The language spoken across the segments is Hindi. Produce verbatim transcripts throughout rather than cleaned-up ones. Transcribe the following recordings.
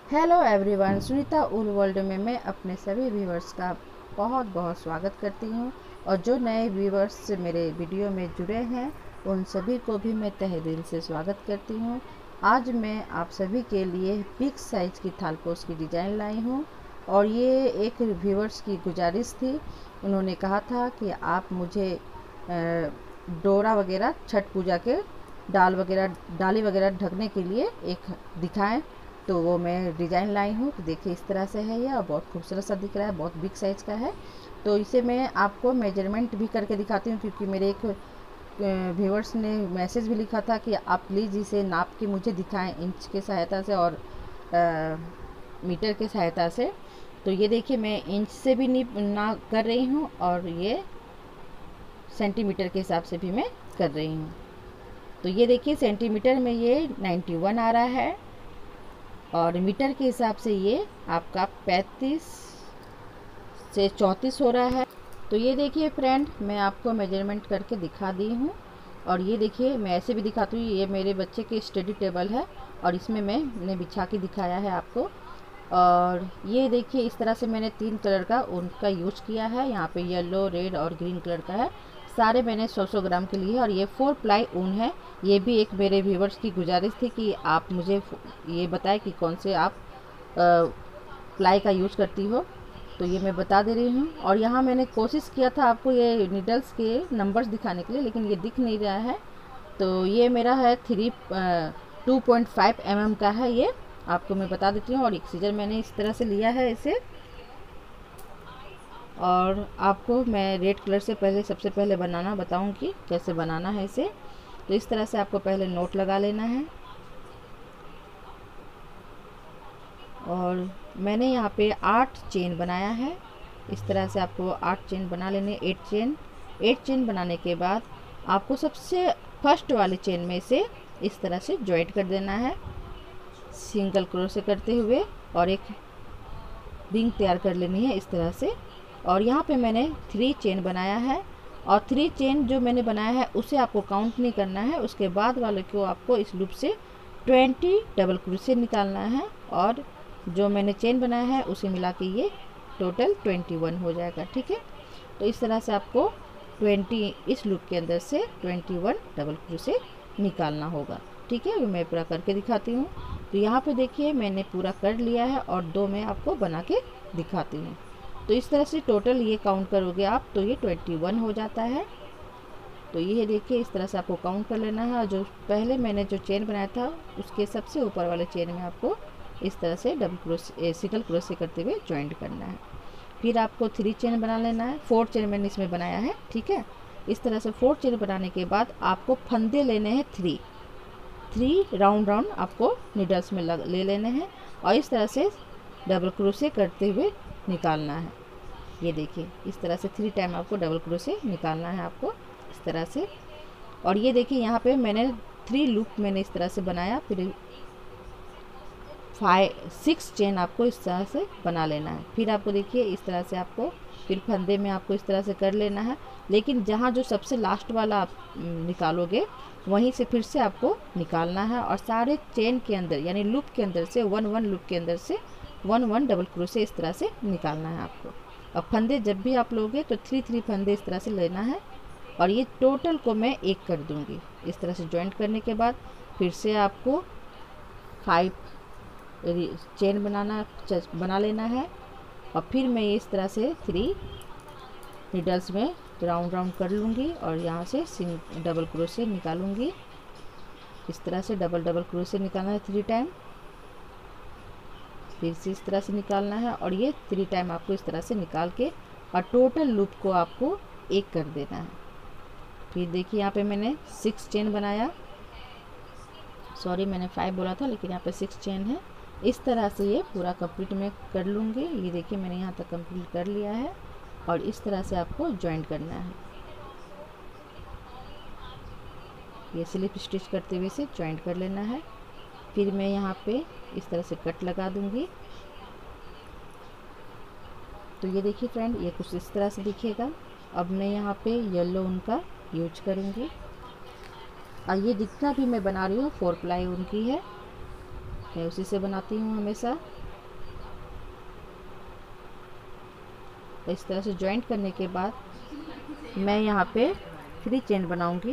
Hello everyone, Sunita wool world में मैं अपने सभी व्यूवर्स का बहुत बहुत स्वागत करती हूँ। और जो नए व्यूवर्स मेरे वीडियो में जुड़े हैं उन सभी को भी मैं तहे दिल से स्वागत करती हूँ। आज मैं आप सभी के लिए बिग साइज़ की थालपोश की डिज़ाइन लाई हूँ। और ये एक व्यूवर्स की गुजारिश थी। उन्होंने कहा था कि आप मुझे डोरा वगैरह छठ पूजा के डाल वगैरह डाली वगैरह ढकने के लिए एक दिखाएं। तो वो मैं डिज़ाइन लाई हूँ। तो देखिए इस तरह से है ये, और बहुत खूबसूरत सा दिख रहा है, बहुत बिग साइज़ का है। तो इसे मैं आपको मेजरमेंट भी करके दिखाती हूँ, क्योंकि मेरे एक व्यूवर्स ने मैसेज भी लिखा था कि आप प्लीज़ इसे नाप के मुझे दिखाएं इंच के सहायता से और आ, मीटर के सहायता से। तो ये देखिए मैं इंच से भी ना कर रही हूँ और ये सेंटीमीटर के हिसाब से भी मैं कर रही हूँ। तो ये देखिए सेंटीमीटर में ये इक्यानवे आ रहा है और मीटर के हिसाब से ये आपका पैंतीस से चौंतीस हो रहा है। तो ये देखिए फ्रेंड, मैं आपको मेजरमेंट करके दिखा दी हूँ। और ये देखिए मैं ऐसे भी दिखाती हूँ, ये मेरे बच्चे के स्टडी टेबल है और इसमें मैंने बिछा के दिखाया है आपको। और ये देखिए इस तरह से मैंने तीन कलर का ऊन का यूज किया है। यहाँ पे येलो, रेड और ग्रीन कलर का है। सारे मैंने सौ सौ ग्राम के लिए। और ये फोर प्लाई ऊन है। ये भी एक मेरे व्यूवर्स की गुजारिश थी कि आप मुझे ये बताएं कि कौन से आप प्लाई का यूज करती हो, तो ये मैं बता दे रही हूँ। और यहाँ मैंने कोशिश किया था आपको ये नीडल्स के नंबर्स दिखाने के लिए, लेकिन ये दिख नहीं रहा है। तो ये मेरा है three two point five M M का है, ये आपको मैं बता देती हूँ। और एक सीजर मैंने इस तरह से लिया है इसे। और आपको मैं रेड कलर से पहले सबसे पहले बनाना बताऊंगी कैसे बनाना है इसे। तो इस तरह से आपको पहले नोट लगा लेना है। और मैंने यहाँ पे आठ चेन बनाया है। इस तरह से आपको आठ चेन बना लेने, एट चेन एट चेन बनाने के बाद आपको सबसे फर्स्ट वाली चेन में से इस तरह से जॉइंट कर देना है सिंगल क्रोशे करते हुए, और एक रिंग तैयार कर लेनी है इस तरह से। और यहाँ पे मैंने थ्री चेन बनाया है, और थ्री चेन जो मैंने बनाया है उसे आपको काउंट नहीं करना है। उसके बाद वाले को आपको इस लूप से ट्वेंटी डबल क्रोशे निकालना है, और जो मैंने चेन बनाया है उसे मिला के ये टोटल ट्वेंटी वन हो जाएगा। ठीक है, तो इस तरह से आपको ट्वेंटी इस लूप के अंदर से ट्वेंटी वन डबल क्रोशे निकालना होगा। ठीक है, मैं पूरा करके दिखाती हूँ। तो यहाँ पे देखिए मैंने पूरा कर लिया है और दो मैं आपको बना के दिखाती हूँ। तो इस तरह से टोटल ये काउंट करोगे आप तो ये ट्वेंटी वन हो जाता है। तो ये देखिए इस तरह से आपको काउंट कर लेना है। और जो पहले मैंने जो चेन बनाया था उसके सबसे ऊपर वाले चेन में आपको इस तरह से डबल क्रोशे सिंगल क्रोशे करते हुए ज्वाइंट करना है। फिर आपको थ्री चेन बना लेना है। फोर चेन मैंने इसमें बनाया है। ठीक है, इस तरह से फोर चेन बनाने के बाद आपको फंदे लेने हैं थ्री थ्री राउंड राउंड आपको नीडल्स में लग ले लेने हैं, और इस तरह से डबल क्रोशे करते हुए निकालना है। ये देखिए इस तरह से थ्री टाइम आपको डबल क्रोशे निकालना है आपको इस तरह से। और ये देखिए यहाँ पे मैंने थ्री लूप मैंने इस तरह से बनाया। फिर फाइव सिक्स चेन आपको इस तरह से बना लेना है। फिर आपको देखिए इस तरह से आपको फिर फंदे में आपको इस तरह से कर लेना है, लेकिन जहाँ जो सबसे लास्ट वाला आप निकालोगे वहीं से फिर से आपको निकालना है। और सारे चेन के अंदर यानी लूप के अंदर से वन वन लूप के अंदर से वन वन डबल क्रोशे इस तरह से निकालना है आपको। और फंदे जब भी आप लोगे तो थ्री थ्री फंदे इस तरह से लेना है। और ये टोटल को मैं एक कर दूंगी। इस तरह से जॉइंट करने के बाद फिर से आपको फाइव चेन बनाना बना लेना है। और फिर मैं इस तरह से थ्री नीडल्स में राउंड राउंड कर लूँगी और यहाँ से सिंग डबल क्रोशे निकालूंगी। इस तरह से डबल डबल क्रोशे निकालना है थ्री टाइम, फिर से इस तरह से निकालना है, और ये थ्री टाइम आपको इस तरह से निकाल के और टोटल लूप को आपको एक कर देना है। फिर देखिए यहाँ पे मैंने सिक्स चेन बनाया, सॉरी मैंने फाइव बोला था लेकिन यहाँ पे सिक्स चेन है। इस तरह से ये पूरा कंप्लीट मैं कर लूँगी। ये देखिए मैंने यहाँ तक कंप्लीट कर लिया है, और इस तरह से आपको ज्वाइंट करना है। ये स्लिप स्टिच करते हुए से ज्वाइंट कर लेना है। फिर मैं यहाँ पे इस तरह से कट लगा दूँगी। तो ये देखिए फ्रेंड, ये कुछ इस तरह से दिखेगा। अब मैं यहाँ पे येलो ऊन का यूज करूँगी, और ये जितना भी मैं बना रही हूँ फोर प्लाई ऊन की है। मैं उसी से बनाती हूँ हमेशा। इस तरह से जॉइंट करने के बाद मैं यहाँ पे थ्री चेन बनाऊंगी।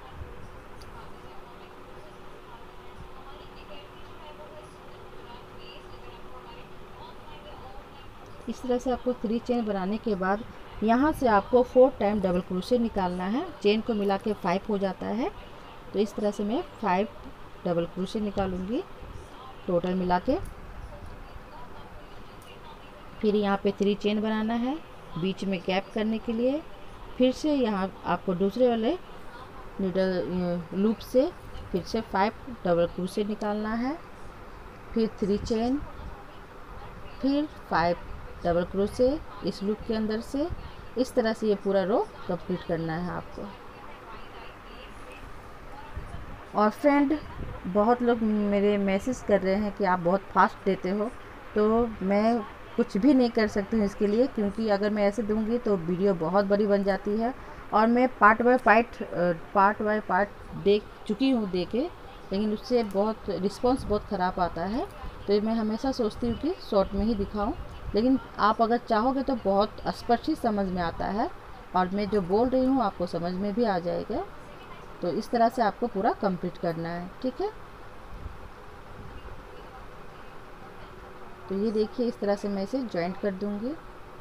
इस तरह से आपको थ्री चेन बनाने के बाद यहाँ से आपको फोर टाइम डबल क्रोशे निकालना है। चेन को मिला के फाइव हो जाता है, तो इस तरह से मैं फाइव डबल क्रोशे निकालूंगी टोटल मिला के। फिर यहाँ पे थ्री चेन बनाना है बीच में गैप करने के लिए। फिर से यहाँ आपको दूसरे वाले नीडल लूप से फिर से फाइव डबल क्रोशे निकालना है, फिर थ्री चेन, फिर फाइव डबल क्रोशे इस लूप के अंदर से। इस तरह से ये पूरा रो कंप्लीट करना है आपको। और फ्रेंड, बहुत लोग मेरे मैसेज कर रहे हैं कि आप बहुत फास्ट देते हो, तो मैं कुछ भी नहीं कर सकती हूँ इसके लिए, क्योंकि अगर मैं ऐसे दूंगी तो वीडियो बहुत बड़ी बन जाती है। और मैं part by part part by part देख चुकी हूँ देखे, लेकिन उससे बहुत रिस्पॉन्स बहुत ख़राब आता है। तो मैं हमेशा सोचती हूँ कि शॉर्ट में ही दिखाऊं, लेकिन आप अगर चाहोगे तो बहुत स्पष्ट ही समझ में आता है और मैं जो बोल रही हूँ आपको समझ में भी आ जाएगा। तो इस तरह से आपको पूरा कंप्लीट करना है, ठीक है। तो ये देखिए इस तरह से मैं इसे जॉइंट कर दूंगी।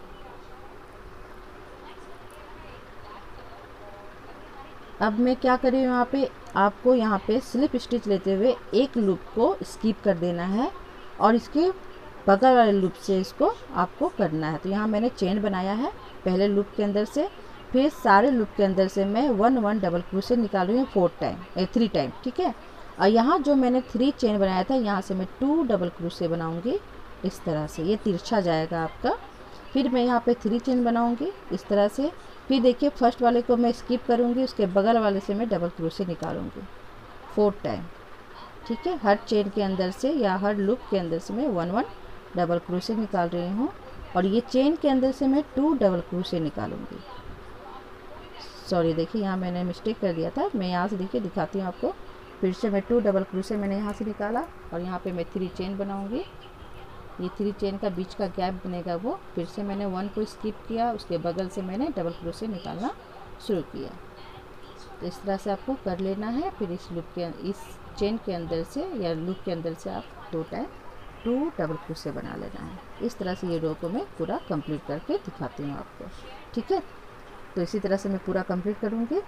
अब मैं क्या कर रही हूँ, यहाँ पे आपको यहाँ पे स्लिप स्टिच लेते हुए एक लूप को स्किप कर देना है और इसके बगल वाले लूप से इसको आपको करना है। तो यहाँ मैंने चेन बनाया है पहले लूप के अंदर से, फिर सारे लूप के अंदर से मैं वन वन डबल क्रोशे निकाल रही हूँ फोर टाइम थ्री टाइम, ठीक है। और यहाँ जो मैंने थ्री चेन बनाया था यहाँ से मैं टू डबल क्रोशे बनाऊँगी इस तरह से, ये तिरछा जाएगा आपका। फिर मैं यहाँ पे थ्री चेन बनाऊँगी इस तरह से। फिर देखिए फर्स्ट वाले को मैं स्किप करूँगी, उसके बगल वाले से मैं डबल क्रोशे निकालूँगी फोर टाइम, ठीक है। हर चेन के अंदर से या हर लूप के अंदर से मैं वन वन डबल क्रोशे निकाल रही हूँ। और ये चेन के अंदर से मैं टू डबल क्रोशे निकालूंगी। सॉरी, देखिए यहाँ मैंने मिस्टेक कर दिया था। मैं यहाँ से देखिए दिखाती हूँ आपको। फिर से मैं टू डबल क्रोशे मैंने यहाँ से निकाला और यहाँ पे मैं थ्री चेन बनाऊंगी। ये थ्री चेन का बीच का गैप बनेगा वो, फिर से मैंने वन को स्किप किया, उसके बगल से मैंने डबल क्रोशे निकालना शुरू किया। तो इस तरह से आपको कर लेना है। फिर इस लूप के इस चेन के अंदर से या लूप के अंदर से आप दो टाइम टू डबल क्रोशे बना लेना है। इस तरह से ये रो को मैं पूरा कंप्लीट करके दिखाती हूँ आपको, ठीक है। तो इसी तरह से मैं पूरा कंप्लीट करूँगी।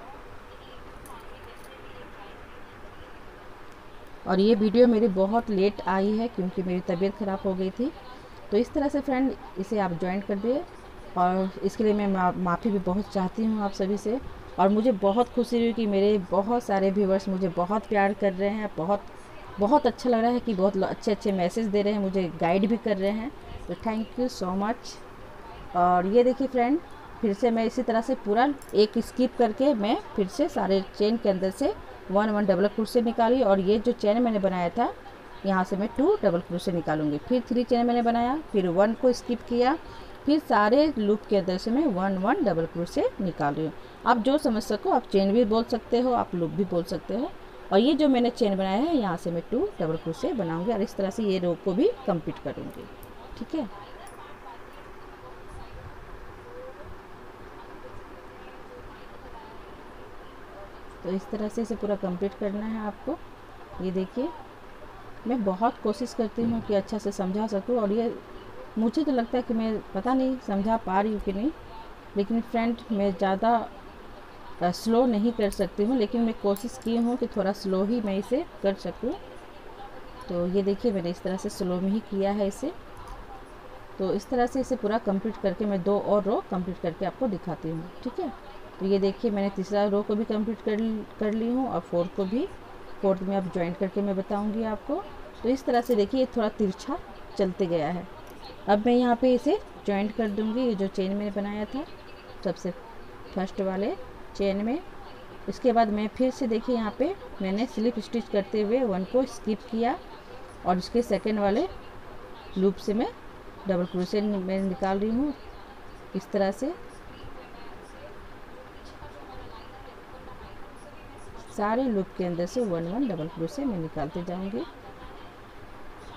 और ये वीडियो मेरी बहुत लेट आई है क्योंकि मेरी तबीयत ख़राब हो गई थी। तो इस तरह से फ्रेंड इसे आप ज्वाइन कर दिए, और इसके लिए मैं माफ़ी भी बहुत चाहती हूँ आप सभी से। और मुझे बहुत खुशी हुई कि मेरे बहुत सारे व्यूवर्स मुझे बहुत प्यार कर रहे हैं। बहुत बहुत अच्छा लग रहा है कि बहुत अच्छे अच्छे मैसेज दे रहे हैं, मुझे गाइड भी कर रहे हैं। तो थैंक यू सो मच। और ये देखिए फ्रेंड, फिर से मैं इसी तरह से पूरा एक स्किप करके मैं फिर से सारे चेन के अंदर से वन वन डबल क्रोशे निकाली। और ये जो चेन मैंने बनाया था यहाँ से मैं टू डबल क्रोशे निकालूंगी। फिर थ्री चेन मैंने बनाया, फिर वन को स्किप किया, फिर सारे लूप के अंदर से मैं वन वन डबल क्रोशे निकाल रही हूँ। आप जो समझ सको, आप चेन भी बोल सकते हो, आप लूप भी बोल सकते हो। और ये जो मैंने चेन बनाया है यहाँ से मैं टू डबल क्रोशे बनाऊंगी और इस तरह से ये रो को भी कंप्लीट करूँगी, ठीक है। तो इस तरह से इसे पूरा कंप्लीट करना है आपको। ये देखिए मैं बहुत कोशिश करती हूँ कि अच्छा से समझा सकूँ, और ये मुझे तो लगता है कि मैं पता नहीं समझा पा रही हूँ कि नहीं, लेकिन फ्रेंड मैं ज़्यादा स्लो नहीं कर सकती हूँ, लेकिन मैं कोशिश की हूँ कि थोड़ा स्लो ही मैं इसे कर सकूँ। तो ये देखिए मैंने इस तरह से स्लो में ही किया है इसे। तो इस तरह से इसे पूरा कंप्लीट करके मैं दो और रो कंप्लीट करके आपको दिखाती हूँ, ठीक है। तो ये देखिए मैंने तीसरा रो को भी कंप्लीट कर कर ली हूँ और फोर्थ को भी। फोर्थ में अब ज्वाइंट करके मैं बताऊँगी आपको। तो इस तरह से देखिए थोड़ा तिरछा चलते गया है। अब मैं यहाँ पे इसे ज्वाइंट कर दूँगी। ये जो चेन मैंने बनाया था सबसे फर्स्ट वाले चेन में, इसके बाद मैं फिर से देखिए यहाँ पे मैंने स्लिप स्टिच करते हुए वन को स्किप किया और इसके सेकेंड वाले लूप से मैं डबल क्रोशे मैं निकाल रही हूँ इस तरह से। सारे लूप के अंदर से वन वन डबल क्रोशे मैं निकालते जाऊंगी।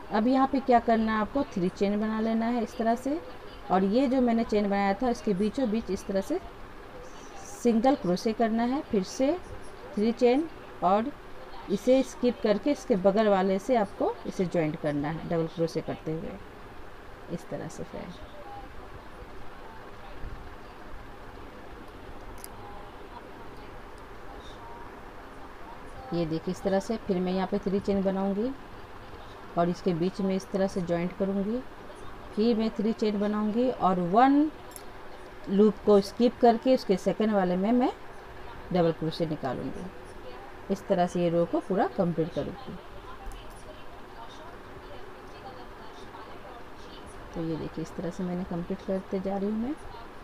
अब यहाँ पे क्या करना है आपको, थ्री चेन बना लेना है इस तरह से, और ये जो मैंने चेन बनाया था इसके बीचों बीच इस तरह से सिंगल क्रोशे करना है, फिर से थ्री चेन, और इसे स्किप करके इसके बगल वाले से आपको इसे जॉइंट करना है डबल क्रोशे करते हुए इस तरह से फ्रेंड। ये देखिए इस तरह से, फिर मैं यहाँ पे थ्री चेन बनाऊंगी और इसके बीच में इस तरह से जॉइंट करूंगी, फिर मैं थ्री चेन बनाऊंगी और वन लूप को स्किप करके उसके सेकंड वाले में मैं डबल क्रोशे निकालूंगी। इस तरह से ये रो को पूरा कंप्लीट करूंगी। तो ये देखिए इस तरह से मैंने कंप्लीट करते जा रही हूँ मैं।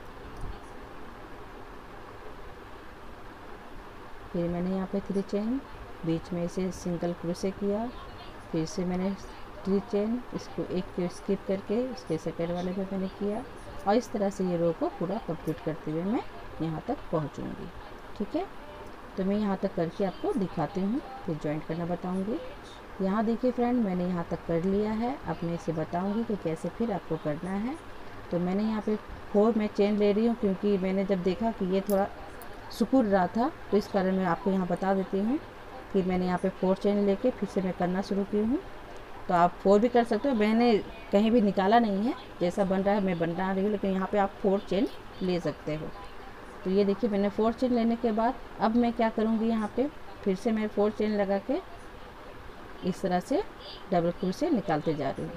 फिर मैंने यहाँ पे थ्री चेन, बीच में इसे सिंगल क्रोशे किया, फिर से मैंने थ्री चेन, इसको एक को स्किप करके उसके सेकंड वाले में मैंने किया, और इस तरह से ये रो को पूरा कंप्लीट करते हुए मैं यहाँ तक पहुँचूँगी। ठीक है, तो मैं यहाँ तक करके आपको दिखाती हूँ, फिर जॉइंट करना बताऊँगी। यहाँ देखिए फ्रेंड, मैंने यहाँ तक कर लिया है। अब मैं इसे बताऊँगी कि कैसे फिर आपको करना है। तो मैंने यहाँ पे फोर मैं चेन ले रही हूँ, क्योंकि मैंने जब देखा कि ये थोड़ा सिकुड़ रहा था, तो इस कारण मैं आपको यहाँ बता देती हूँ कि मैंने यहाँ पे फोर चेन लेके फिर से मैं करना शुरू की हूँ। तो आप फोर भी कर सकते हो, मैंने कहीं भी निकाला नहीं है, जैसा बन रहा है मैं बना रही हूँ, लेकिन यहाँ पे आप फोर चेन ले सकते हो। तो ये देखिए मैंने फोर चेन लेने के बाद अब मैं क्या करूँगी, यहाँ पे फिर से मैं फोर चेन लगा के इस तरह से डबल क्रोशे निकालते जा रही हूँ।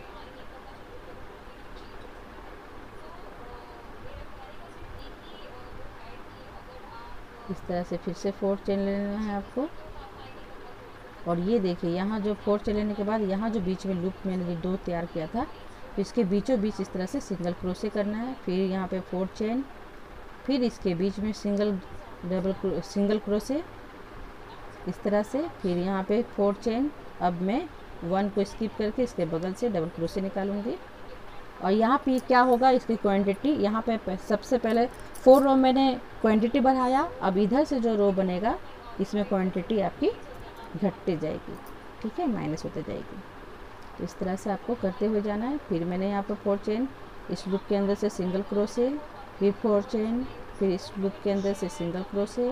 इस तरह से फिर से फोर चेन लेना है आपको, और ये देखिए यहाँ जो फोर चेन लेने के बाद यहाँ जो बीच में लूप मैंने दो तैयार किया था, तो इसके बीचों बीच इस तरह से सिंगल क्रोशे करना है, फिर यहाँ पे फोर चेन, फिर इसके बीच में सिंगल डबल सिंगल क्रोशे इस तरह से, फिर यहाँ पे फोर चेन। अब मैं वन को स्किप करके इसके बगल से डबल क्रोशे निकालूंगी, और यहाँ पे क्या होगा, इसकी क्वांटिटी यहाँ पे सबसे पहले फोर रो मैंने क्वांटिटी बढ़ाया, अब इधर से जो रो बनेगा इसमें क्वांटिटी आपकी घटते जाएगी। ठीक है, माइनस होते जाएगी। तो इस तरह से आपको करते हुए जाना है। फिर मैंने यहाँ पर फोर चेन, इस लूप के अंदर से सिंगल क्रोशे, फिर फोर चेन, फिर इस लूप के अंदर से सिंगल क्रोशे,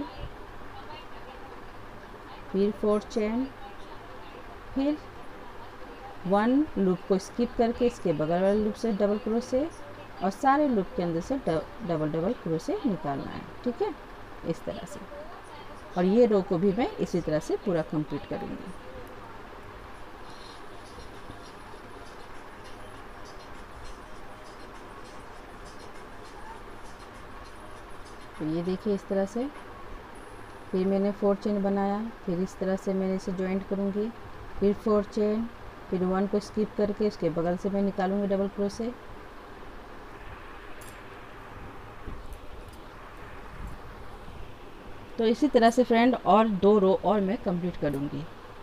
फिर फोर चेन, फिर वन लूप को स्किप करके इसके बगल वाले लूप से डबल क्रोशे, और सारे लूप के अंदर से डबल डबल क्रोशे निकालना है। ठीक है, इस तरह से, और ये रो को भी मैं इसी तरह से पूरा कंप्लीट करूँगी। तो ये देखिए इस तरह से, फिर मैंने फोर चेन बनाया, फिर इस तरह से मैंने इसे ज्वाइंट करूँगी, फिर फोर चेन, फिर वन को स्किप करके इसके बगल से मैं निकालूंगी डबल क्रोशे, तो इसी तरह से फ्रेंड और दो रो और मैं कंप्लीट करूँगी।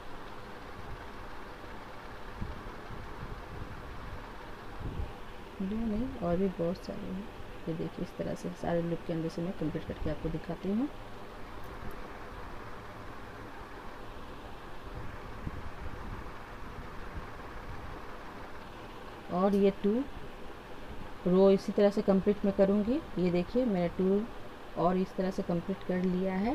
दो नहीं, और भी बहुत सारे हैं। ये देखिए इस तरह से सारे लूप के अंदर से मैं कंप्लीट करके आपको दिखाती हूँ। और ये टू रो इसी तरह से कंप्लीट मैं करूँगी। ये देखिए मैंने टू और इस तरह से कंप्लीट कर लिया है।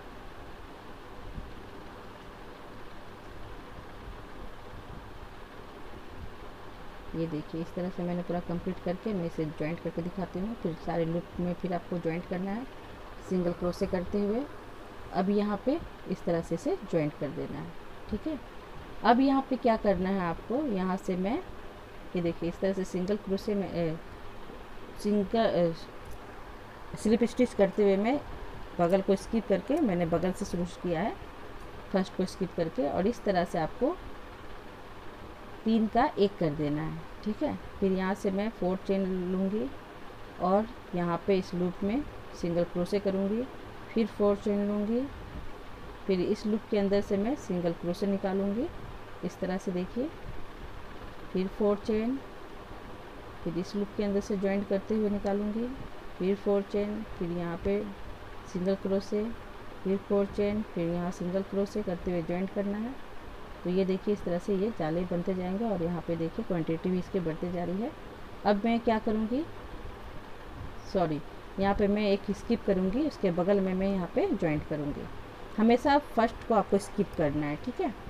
ये देखिए इस तरह से मैंने पूरा कंप्लीट करके मैं इसे ज्वाइंट करके दिखाती हूँ। फिर सारे लूप में फिर आपको ज्वाइंट करना है सिंगल क्रोशे करते हुए। अब यहाँ पे इस तरह से इसे ज्वाइंट कर देना है। ठीक है, अब यहाँ पे क्या करना है आपको, यहाँ से मैं ये देखिए इस तरह से सिंगल क्रोशे में ए, सिंगल स्लिप स्टिच करते हुए मैं बगल को स्किप करके मैंने बगल से शुरू किया है, फर्स्ट को स्किप करके, और इस तरह से आपको तीन का एक कर देना है। ठीक है, फिर यहाँ से मैं फोर चेन लूँगी और यहाँ पे इस लूप में सिंगल क्रोशे करूँगी, फिर फोर चेन लूँगी, फिर इस लूप के अंदर से मैं सिंगल क्रोशे निकालूँगी इस तरह से देखिए, फिर फोर चेन, फिर इस लूप के अंदर से ज्वाइंट करते हुए निकालूँगी, फिर फोर चेन, फिर यहाँ पे सिंगल क्रोशे, फिर फोर चेन, फिर यहाँ सिंगल क्रोशे करते हुए ज्वाइंट करना है, तो ये देखिए इस तरह से ये जाले बनते जाएंगे और यहाँ पे देखिए क्वांटिटी भी इसके बढ़ते जा रही है। अब मैं क्या करूँगी, सॉरी यहाँ पे मैं एक स्किप करूँगी, उसके बगल में मैं यहाँ पे जॉइंट करूँगी। हमेशा फर्स्ट को आपको स्किप करना है, ठीक है।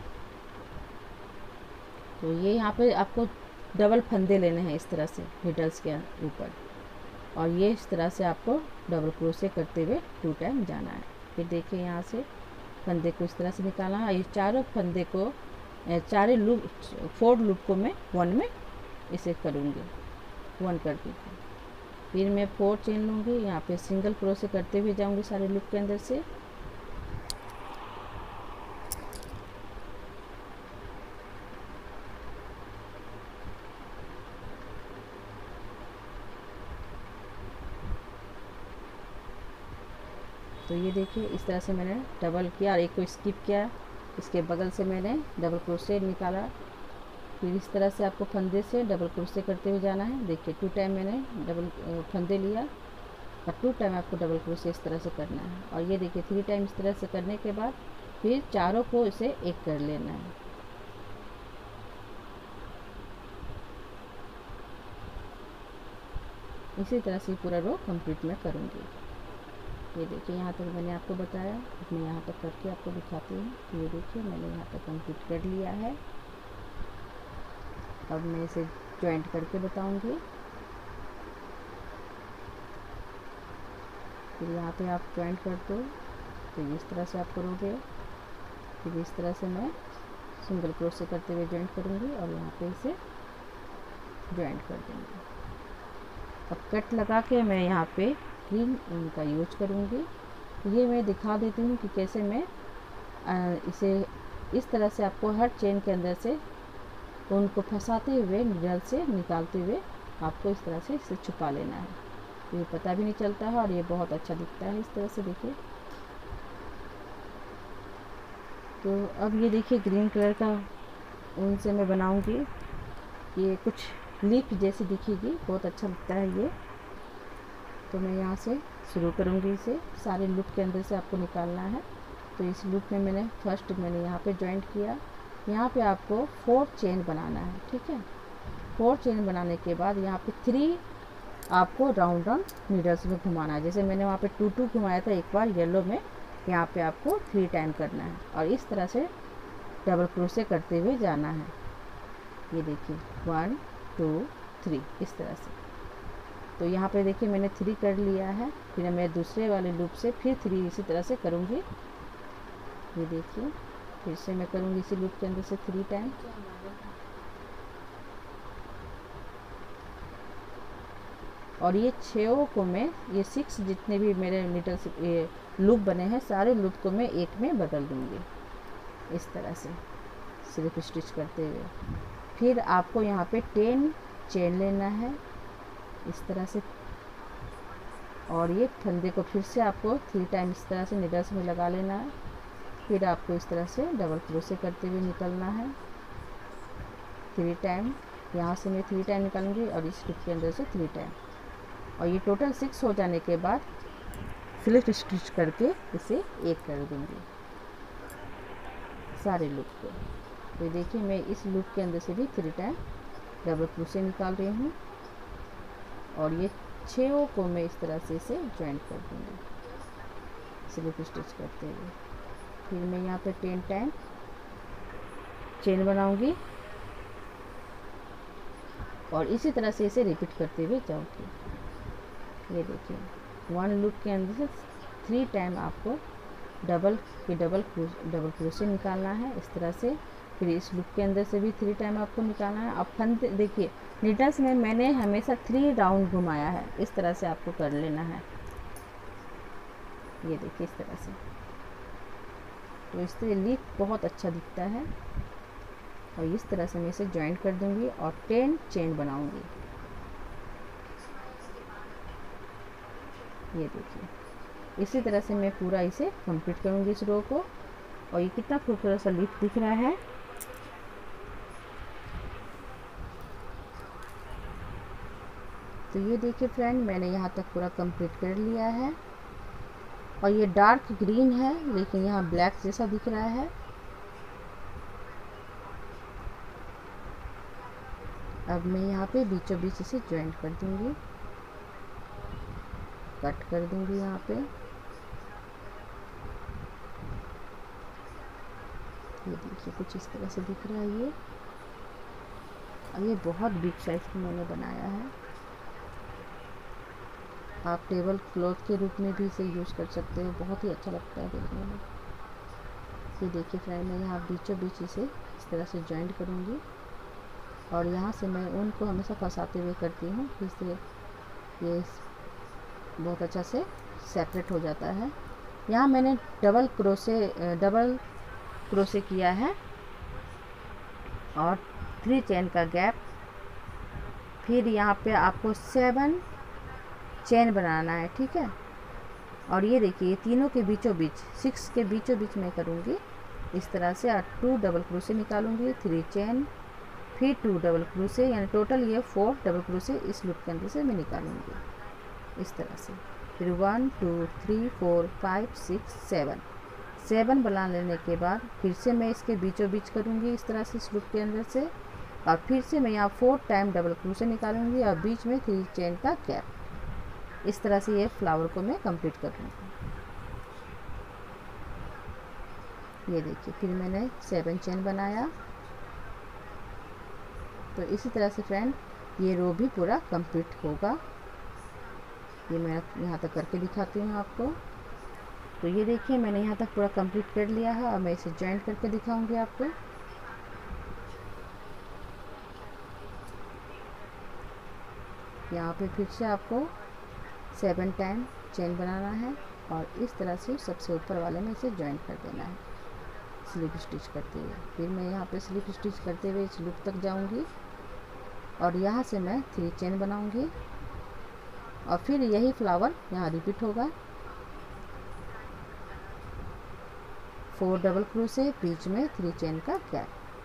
तो ये यहाँ पे आपको डबल फंदे लेने हैं इस तरह से नीडल्स के ऊपर, और ये इस तरह से आपको डबल क्रोशे करते हुए टू टाइम जाना है। फिर देखिए यहाँ से फंदे को इस तरह से निकालना है। ये चारों फंदे को, चारों लूप, फोर लूप को मैं वन में इसे करूँगी, वन कर दीजिए। फिर मैं फोर चेन लूँगी, यहाँ पे सिंगल क्रोशे करते हुए जाऊँगी सारे लूप के अंदर से। तो ये देखिए इस तरह से मैंने डबल किया और एक को स्किप किया, इसके बगल से मैंने डबल क्रोशे निकाला। फिर इस तरह से आपको फंदे से डबल क्रोशे करते हुए जाना है। देखिए टू टाइम मैंने डबल फंदे लिया और टू टाइम आपको डबल क्रोशे इस तरह से करना है। और ये देखिए थ्री टाइम इस तरह से करने के बाद फिर चारों को इसे एक कर लेना है। इसी तरह से पूरा रो कंप्लीट मैं करूँगी। ये देखिए यहाँ तक मैंने आपको बताया, अब मैं यहाँ तक करके आपको दिखाती हूँ। ये देखिए मैंने यहाँ तक कंप्लीट कर लिया है। अब मैं इसे जॉइंट करके बताऊँगी। फिर यहाँ पे आप जॉइंट कर दो, तो इस तरह से आप करोगे। फिर इस तरह से मैं सिंगल क्रोशे करते हुए जॉइंट करूँगी और यहाँ पे इसे जॉइंट कर दूँगी। अब कट लगा के मैं यहाँ पे ग्रीन ऊन का यूज करूँगी। ये मैं दिखा देती हूँ कि कैसे मैं इसे इस तरह से आपको हर चेन के अंदर से ऊन को फंसाते हुए नीडल से निकालते हुए आपको इस तरह से इसे छुपा लेना है। ये पता भी नहीं चलता है और ये बहुत अच्छा दिखता है इस तरह से। देखिए तो अब ये देखिए ग्रीन कलर का ऊन से मैं बनाऊँगी। ये कुछ लीफ जैसी दिखेगी, बहुत अच्छा लगता है ये। तो मैं यहाँ से शुरू करूँगी, इसे सारे लूप के अंदर से आपको निकालना है। तो इस लूप में मैंने फर्स्ट मैंने यहाँ पे जॉइंट किया। यहाँ पे आपको फोर चेन बनाना है, ठीक है। फोर चेन बनाने के बाद यहाँ पे थ्री आपको राउंड राउंड नीडल्स में घुमाना है। जैसे मैंने वहाँ पे टू टू घुमाया था एक बार येलो में, यहाँ पे आपको थ्री टाइम करना है और इस तरह से डबल क्रोशे करते हुए जाना है। ये देखिए वन टू थ्री इस तरह से। तो यहाँ पे देखिए मैंने थ्री कर लिया है। फिर मैं दूसरे वाले लूप से फिर थ्री इसी तरह से करूँगी। ये देखिए फिर से मैं करूँगी इसी लूप के अंदर से थ्री टाइम। और ये छः को मैं, ये सिक्स जितने भी मेरे नीडल ये लूप बने हैं सारे लूप को मैं एक में बदल दूँगी इस तरह से सिर्फ स्टिच करते हुए। फिर आपको यहाँ पे टेन चेन लेना है इस तरह से, और ये फंदे को फिर से आपको थ्री टाइम इस तरह से नीडल्स में लगा लेना है। फिर आपको इस तरह से डबल क्रोशे करते हुए निकलना है थ्री टाइम। यहाँ से मैं थ्री टाइम निकालूंगी और इस लूप के अंदर से थ्री टाइम, और ये टोटल सिक्स हो जाने के बाद स्लिप स्टिच करके इसे एक कर दूंगी सारे लूप को। तो देखिए मैं इस लूप के अंदर से भी थ्री टाइम डबल क्रोशे निकाल रही हूँ और ये छः को मैं इस तरह से इसे जॉइंट कर दूँगी स्लिप स्टिच करते हुए। फिर मैं यहाँ पे टेन टाइम चेन बनाऊँगी और इसी तरह से इसे रिपीट करते हुए जाऊँगी। ये देखिए वन लूप के अंदर से थ्री टाइम आपको डबल के डबल डबल क्रोशे निकालना है इस तरह से। फिर इस लूप के अंदर से भी थ्री टाइम आपको निकालना है। अब फंदे देखिए नीडल्स में मैंने हमेशा थ्री राउंड घुमाया है, इस तरह से आपको कर लेना है। ये देखिए इस तरह से, तो इससे लीफ बहुत अच्छा दिखता है। और इस तरह से मैं इसे ज्वाइंट कर दूंगी और टेन चेन बनाऊंगी। ये देखिए इसी तरह से मैं पूरा इसे कंप्लीट करूंगी इस रो को। और ये कितना खूबसूरत सा लीफ दिख रहा है। तो ये देखिए फ्रेंड मैंने यहाँ तक पूरा कंप्लीट कर लिया है। और ये डार्क ग्रीन है लेकिन यहाँ ब्लैक जैसा दिख रहा है। अब मैं यहाँ पे बीचों बीच इसे ज्वाइंट कर दूँगी, कट कर दूँगी यहाँ पे। ये देखिए कुछ इस तरह से दिख रहा है ये। अब ये बहुत बिग साइज की मैंने बनाया है। आप टेबल क्लॉथ के रूप में भी इसे यूज़ कर सकते हो, बहुत ही अच्छा लगता है देखने में। ये देखिए फ्रेंड, मैं यहाँ बीचों बीच इसे इस तरह से जॉइंट करूँगी और यहाँ से मैं ऊन को हमेशा फंसाते हुए करती हूँ, इससे ये बहुत अच्छा से सेपरेट हो जाता है। यहाँ मैंने डबल क्रोशे डबल क्रोशे किया है और थ्री चेन का गैप। फिर यहाँ पे आपको सेवन चेन बनाना है, ठीक है। और ये देखिए तीनों के बीचों बीच, सिक्स के बीचों बीच मैं करूँगी इस तरह से, और टू डबल क्रोशे निकालूंगी, थ्री चेन, फिर टू डबल क्रोशे, यानी टोटल ये फोर डबल क्रोशे इस लूप के अंदर से मैं निकालूंगी इस तरह से। फिर one two three four five six seven, seven बना लेने के बाद फिर से मैं इसके बीचों बीच करूँगी इस तरह से इस लूप के अंदर से, और फिर से मैं यहाँ फोर टाइम डबल क्रोशे निकालूंगी और बीच में थ्री चेन का गैप। इस तरह से ये फ्लावर को मैं कंप्लीट कर लूँगी। ये देखिए फिर मैंने सेवन चेन बनाया। तो इसी तरह से फ्रेंड ये रो भी पूरा कंप्लीट होगा। ये मैं यहाँ तक करके दिखाती हूँ आपको। तो ये देखिए मैंने यहाँ तक पूरा कंप्लीट कर लिया है और मैं इसे जॉइंट करके दिखाऊंगी आपको। यहाँ पे फिर से आपको सेवन टाइम चेन बनाना है और इस तरह से सबसे ऊपर वाले में इसे जॉइंट कर देना है स्लिप स्टिच करते हुए। फिर मैं यहाँ पे स्लिप स्टिच करते हुए इस लूप तक जाऊँगी और यहाँ से मैं थ्री चेन बनाऊँगी और फिर यही फ्लावर यहाँ रिपीट होगा। फोर डबल क्रोशे, बीच में थ्री चेन का गैप।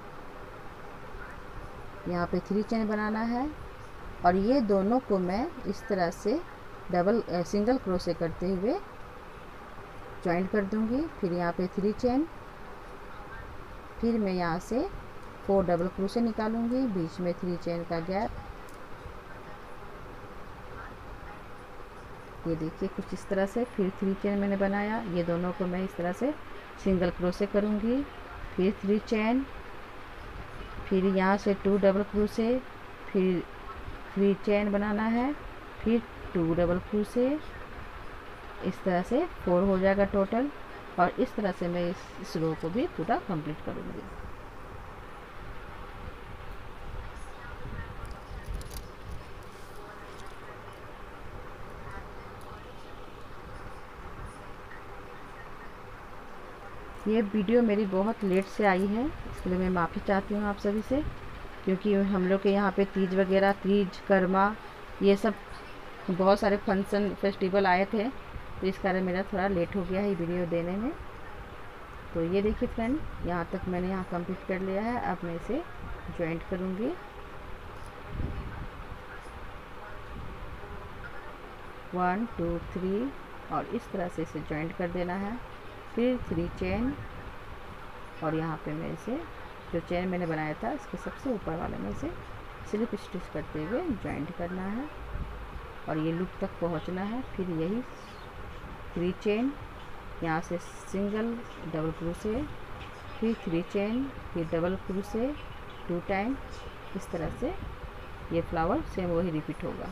यहाँ पे थ्री चेन बनाना है और ये दोनों को मैं इस तरह से डबल सिंगल क्रोशे करते हुए जॉइंट कर दूंगी। फिर यहाँ पे थ्री चेन, फिर मैं यहाँ से फोर डबल क्रोशे निकालूंगी, बीच में थ्री चेन का गैप। ये देखिए कुछ इस तरह से। फिर थ्री चेन मैंने बनाया, ये दोनों को मैं इस तरह से सिंगल क्रोशे करूंगी, फिर थ्री चेन, फिर यहाँ से टू डबल क्रोशे, फिर थ्री चेन बनाना है, फिर टू डबल क्रोशे। इस तरह से फोर हो जाएगा टोटल और इस तरह से मैं इस, इस रो को भी पूरा कंप्लीट करूँगी। ये वीडियो मेरी बहुत लेट से आई है, इसके लिए मैं माफ़ी चाहती हूँ आप सभी से, क्योंकि हम लोग के यहाँ पे तीज वगैरह, तीज कर्मा, ये सब बहुत सारे फंक्शन फेस्टिवल आए थे, तो इस कारण मेरा थोड़ा लेट हो गया है वीडियो देने में। तो ये देखिए फ्रेंड, यहाँ तक मैंने यहाँ कंप्लीट कर लिया है। अब मैं इसे जॉइंट करूँगी। वन टू थ्री और इस तरह से इसे जॉइंट कर देना है। फिर थ्री चेन और यहाँ पे मैं इसे जो चेन मैंने बनाया था इसके सबसे ऊपर वाले में इसे स्लिप स्टिच करते हुए जॉइंट करना है और ये लूप तक पहुँचना है। फिर यही थ्री चेन, यहाँ से सिंगल डबल क्रोशे, फिर थ्री चेन, फिर डबल क्रोशे टू टाइम। इस तरह से ये फ्लावर सेम वही रिपीट होगा।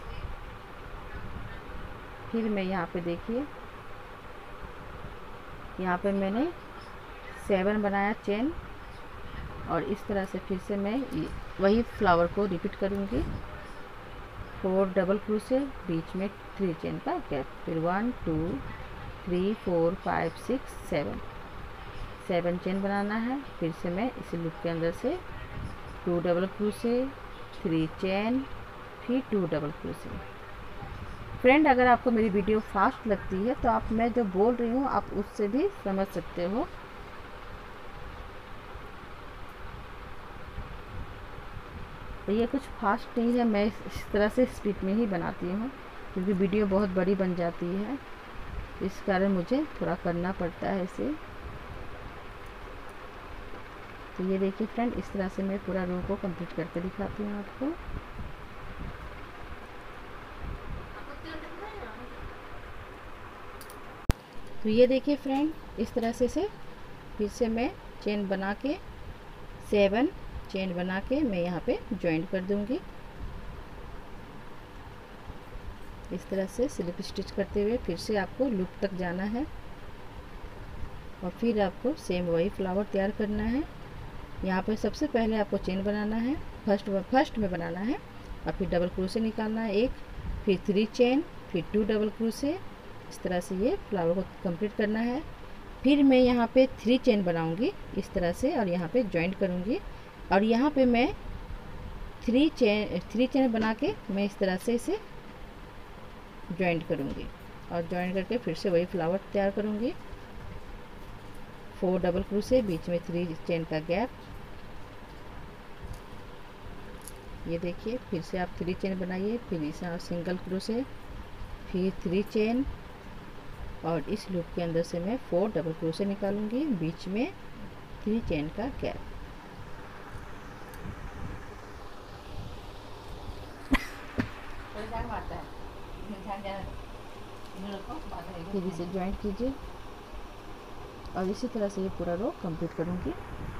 फिर मैं यहाँ पे देखिए, यहाँ पे मैंने सेवन बनाया चेन और इस तरह से फिर से मैं वही फ्लावर को रिपीट करूँगी। फोर डबल क्रोशे, बीच में थ्री चेन का गैप, फिर one two three four five six seven, seven chain बनाना है। फिर से मैं इस लूप के अंदर से two double crochet, three chain, फिर टू डबल क्रोशे। फ्रेंड, अगर आपको मेरी वीडियो फास्ट लगती है तो आप मैं जो बोल रही हूँ आप उससे भी समझ सकते हो। तो ये कुछ फास्ट नहीं है, मैं इस तरह से स्पीड में ही बनाती हूँ क्योंकि वीडियो बहुत बड़ी बन जाती है, इस कारण मुझे थोड़ा करना पड़ता है इसे। तो ये देखिए फ्रेंड, इस तरह से मैं पूरा रो को कंप्लीट करके दिखाती हूँ आपको। तो ये देखिए फ्रेंड, इस तरह से से फिर से मैं चेन बना के सेवन चेन बना के मैं यहाँ पे ज्वाइन कर दूंगी। इस तरह से स्लिप स्टिच करते हुए फिर से आपको लूप तक जाना है और फिर आपको सेम वही फ्लावर तैयार करना है। यहाँ पे सबसे पहले आपको चेन बनाना है, फर्स्ट फर्स्ट में बनाना है और फिर डबल क्रोशे निकालना है एक, फिर थ्री चेन, फिर टू डबल क्रोशे। इस तरह से ये फ्लावर को कंप्लीट करना है। फिर मैं यहाँ पे थ्री चेन बनाऊंगी इस तरह से और यहाँ पे जॉइंट करूँगी और यहाँ पे मैं थ्री चेन थ्री चेन बना के मैं इस तरह से इसे जॉइंट करूँगी और जॉइंट करके फिर से वही फ्लावर तैयार करूँगी। फोर डबल क्रोशे, बीच में थ्री चेन का गैप। ये देखिए, फिर से आप थ्री चेन बनाइए, फिर इसे सिंगल क्रोशे, फिर थ्री चेन और इस लूप के अंदर से मैं फोर डबल क्रोशे निकालूंगी, बीच में थ्री चेन का गैप। फिर इसे ज्वाइंट कीजिए और इसी तरह से ये पूरा रो कंप्लीट करूंगी।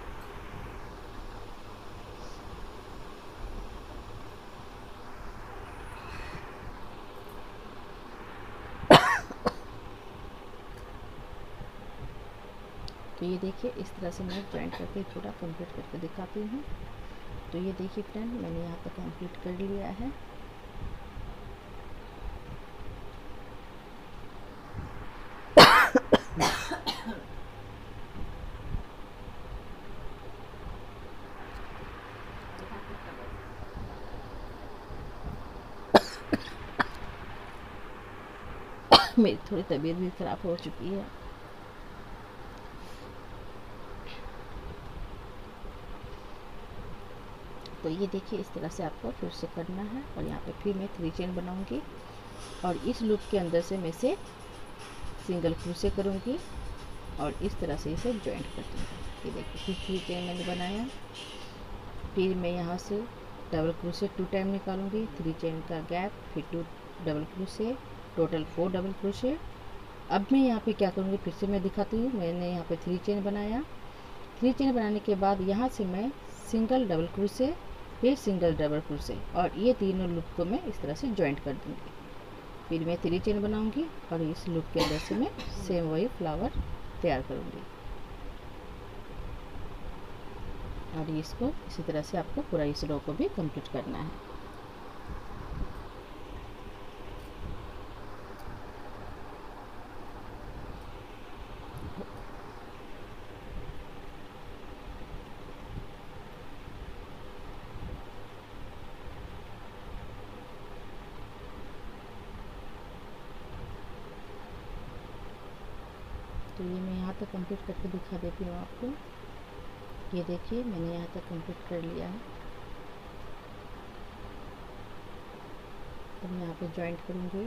तो ये देखिए, इस तरह से मैं ज्वाइंट करके पूरा कंप्लीट करके दिखाती हूँ। तो ये देखिए फ्रेंड, मैंने यहाँ पर कंप्लीट कर लिया है। मेरी थोड़ी तबीयत भी ख़राब हो चुकी है। तो ये देखिए, इस तरह से आपको फिर से करना है और यहाँ पे फिर मैं थ्री चेन बनाऊंगी और इस लूप के अंदर से मैं से सिंगल क्रोशे करूंगी और इस तरह से इसे जॉइंट कर दूँगी। ये देखिए, फिर थ्री चेन मैंने बनाया, फिर मैं यहाँ से डबल क्रोशे टू टाइम निकालूंगी, थ्री चेन का गैप, फिर two double crochet, total four double crochet. अब मैं यहाँ पे क्या करूँगी, फिर से मैं दिखाती हूँ। मैंने यहाँ पे थ्री चेन बनाया, थ्री चेन बनाने के बाद यहाँ से मैं सिंगल डबल क्रोशे, फिर सिंगल डबल क्रोशे और ये तीनों लूप को मैं इस तरह से जॉइंट कर दूँगी। फिर मैं थ्री चेन बनाऊँगी और इस लूप के अंदर से मैं सेम वही फ्लावर तैयार करूँगी और इसको इसी तरह से आपको पूरा इस रो को भी कंप्लीट करना है। तो ये मैं यहाँ तक कंप्लीट करके दिखा देती हूँ आपको। ये देखिए, मैंने यहाँ तक कंप्लीट कर लिया है। तो मैं यहाँ पे जॉइंट करूँगी।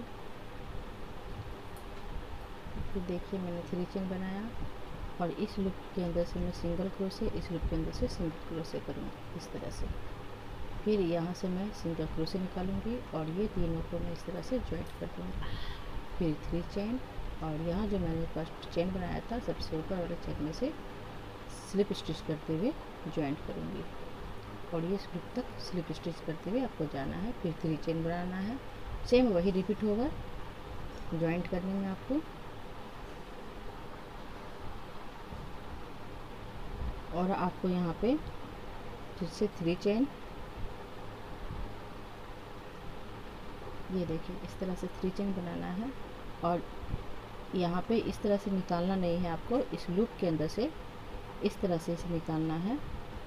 फिर देखिए, मैंने थ्री चेन बनाया और इस लूप के अंदर से मैं सिंगल क्रोशे, इस लूप के अंदर से सिंगल क्रोशे करूँगी इस तरह से। फिर यहाँ से मैं सिंगल क्रोशे निकालूंगी और ये तीनों को मैं इस तरह से जॉइंट कर दूँगी। फिर थ्री चेन और यहाँ जो मैंने फर्स्ट चेन बनाया था, सबसे ऊपर वाले चेन में से स्लिप स्टिच करते हुए जॉइंट करूँगी और ये लूप तक स्लिप स्टिच करते हुए आपको जाना है। फिर थ्री चेन बनाना है, सेम वही रिपीट होगा जॉइंट करने में आपको। और आपको यहाँ पे फिर से थ्री चेन, ये देखिए इस तरह से थ्री चेन बनाना है और यहाँ पे इस तरह से निकालना नहीं है आपको, इस लूप के अंदर से इस तरह से इसे निकालना है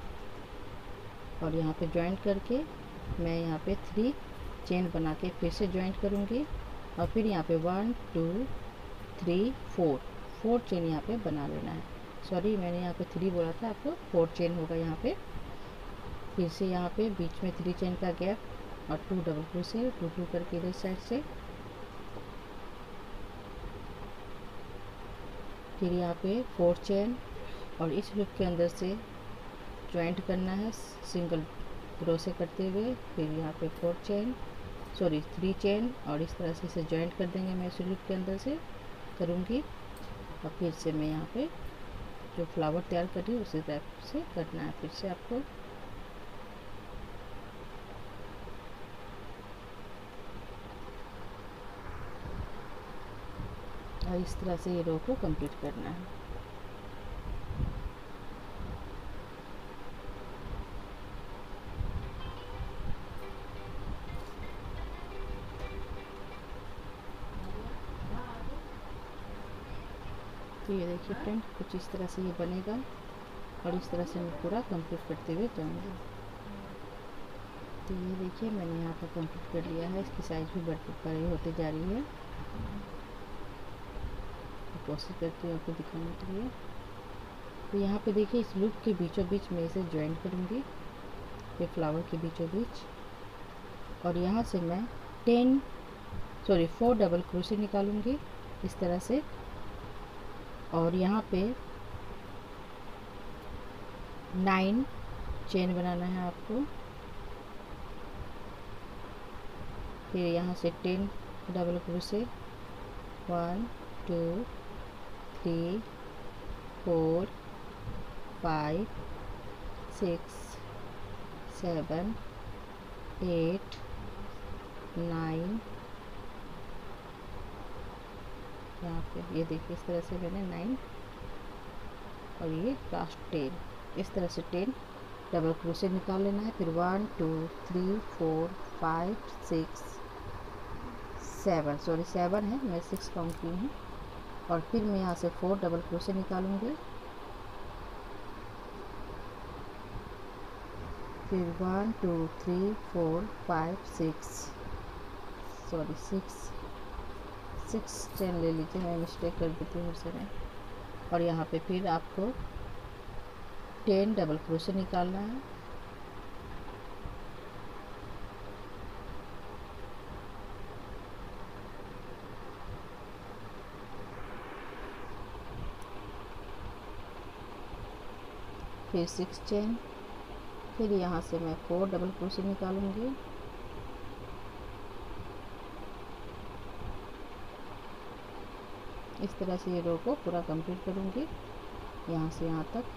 और यहाँ पे जॉइंट करके मैं यहाँ पे थ्री चेन बना के फिर से जॉइंट करूँगी और फिर यहाँ पे one two three four four chain यहाँ पे बना लेना है। सॉरी, मैंने यहाँ पे थ्री बोला था, आपको फोर चेन होगा यहाँ पे। फिर से यहाँ पे बीच में थ्री चेन का गैप और two double crochet, two two करके इधर साइड से। फिर यहाँ पे फोर चेन और इस लूप के अंदर से जॉइंट करना है सिंगल क्रोशे करते हुए। फिर यहाँ पे four chain sorry three chain और इस तरह से इसे जॉइंट कर देंगे। मैं इस लूप के अंदर से करूँगी और फिर से मैं यहाँ पे जो फ्लावर तैयार कर रही हूँ उसी टाइप से करना है फिर से आपको। और इस तरह से ये रो को कंप्लीट करना है। तो ये देखिए फ्रेंड, कुछ इस तरह से ये बनेगा और इस तरह से मैं पूरा कंप्लीट करते हुए जाऊंगी। तो ये देखिए मैंने यहाँ पर कंप्लीट कर लिया है। इसकी साइज़ भी बढ़ती बड़ी होती जा रही है। तो कोशिश करती हूँ आपको दिखाने के लिए। तो यहाँ पे देखिए इस लूप के बीचों बीच मैं इसे ज्वाइन करूँगी, ये फ्लावर के बीचों बीच। और यहाँ से मैं ten sorry four double crochet निकालूंगी इस तरह से। और यहाँ पे नाइन चेन बनाना है आपको। फिर यहाँ से ten double crochet, one two three four five six seven eight nine, यहाँ पे ये देखिए इस तरह से मैंने नाइन और ये लास्ट टेन, इस तरह से टेन डबल क्रोशे निकाल लेना है। फिर one two three four five six seven, sorry seven है, मैं सिक्स काउंट की हूँ। और फिर मैं यहाँ से फोर डबल क्रोशे निकालूंगी। फिर one two three four five six sorry six six chain ले लीजिए, मैं मिस्टेक कर देती हूँ उससे। और यहाँ पे फिर आपको टेन डबल क्रोशे निकालना है। फिर सिक्स चेन, फिर यहाँ से मैं फोर डबल क्रोशे निकालूंगी। इस तरह से ये रो को पूरा कंप्लीट करूंगी यहाँ से यहाँ तक।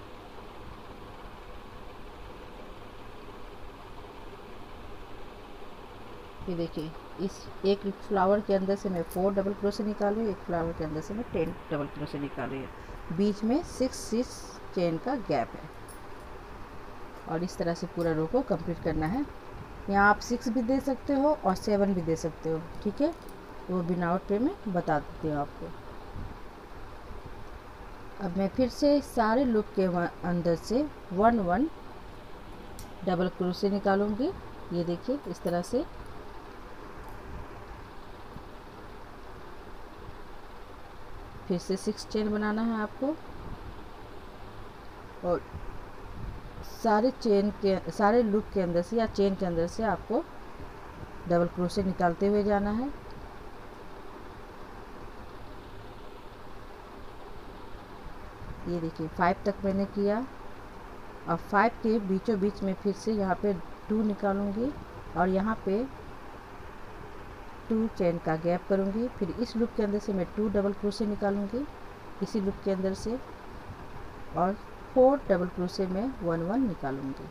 ये देखिए इस एक फ्लावर के अंदर से मैं फोर डबल क्रोशे निकाल रही हूँ, एक फ्लावर के अंदर से मैं टेन डबल क्रोशे निकाल रही हूँ। बीच में सिक्स सिक्स चेन का गैप है। और इस तरह से पूरा रो को कंप्लीट करना है। यहाँ आप सिक्स भी दे सकते हो और सेवन भी दे सकते हो, ठीक है। वो बनावट पे मैं बता देती हूँ आपको। अब मैं फिर से सारे लूप के अंदर से वन वन डबल क्रोशे निकालूंगी। ये देखिए इस तरह से। फिर से सिक्स चेन बनाना है आपको और सारे चेन के सारे लूप के अंदर से या चेन के अंदर से आपको डबल क्रोशे निकालते हुए जाना है। ये देखिए फाइव तक मैंने किया। अब फाइव के बीचों बीच में फिर से यहाँ पे टू निकालूंगी और यहाँ पे टू चेन का गैप करूँगी। फिर इस लूप के अंदर से मैं टू डबल क्रोशे निकालूंगी इसी लूप के अंदर से और फोर डबल क्रोशे में वन वन निकालूंगी।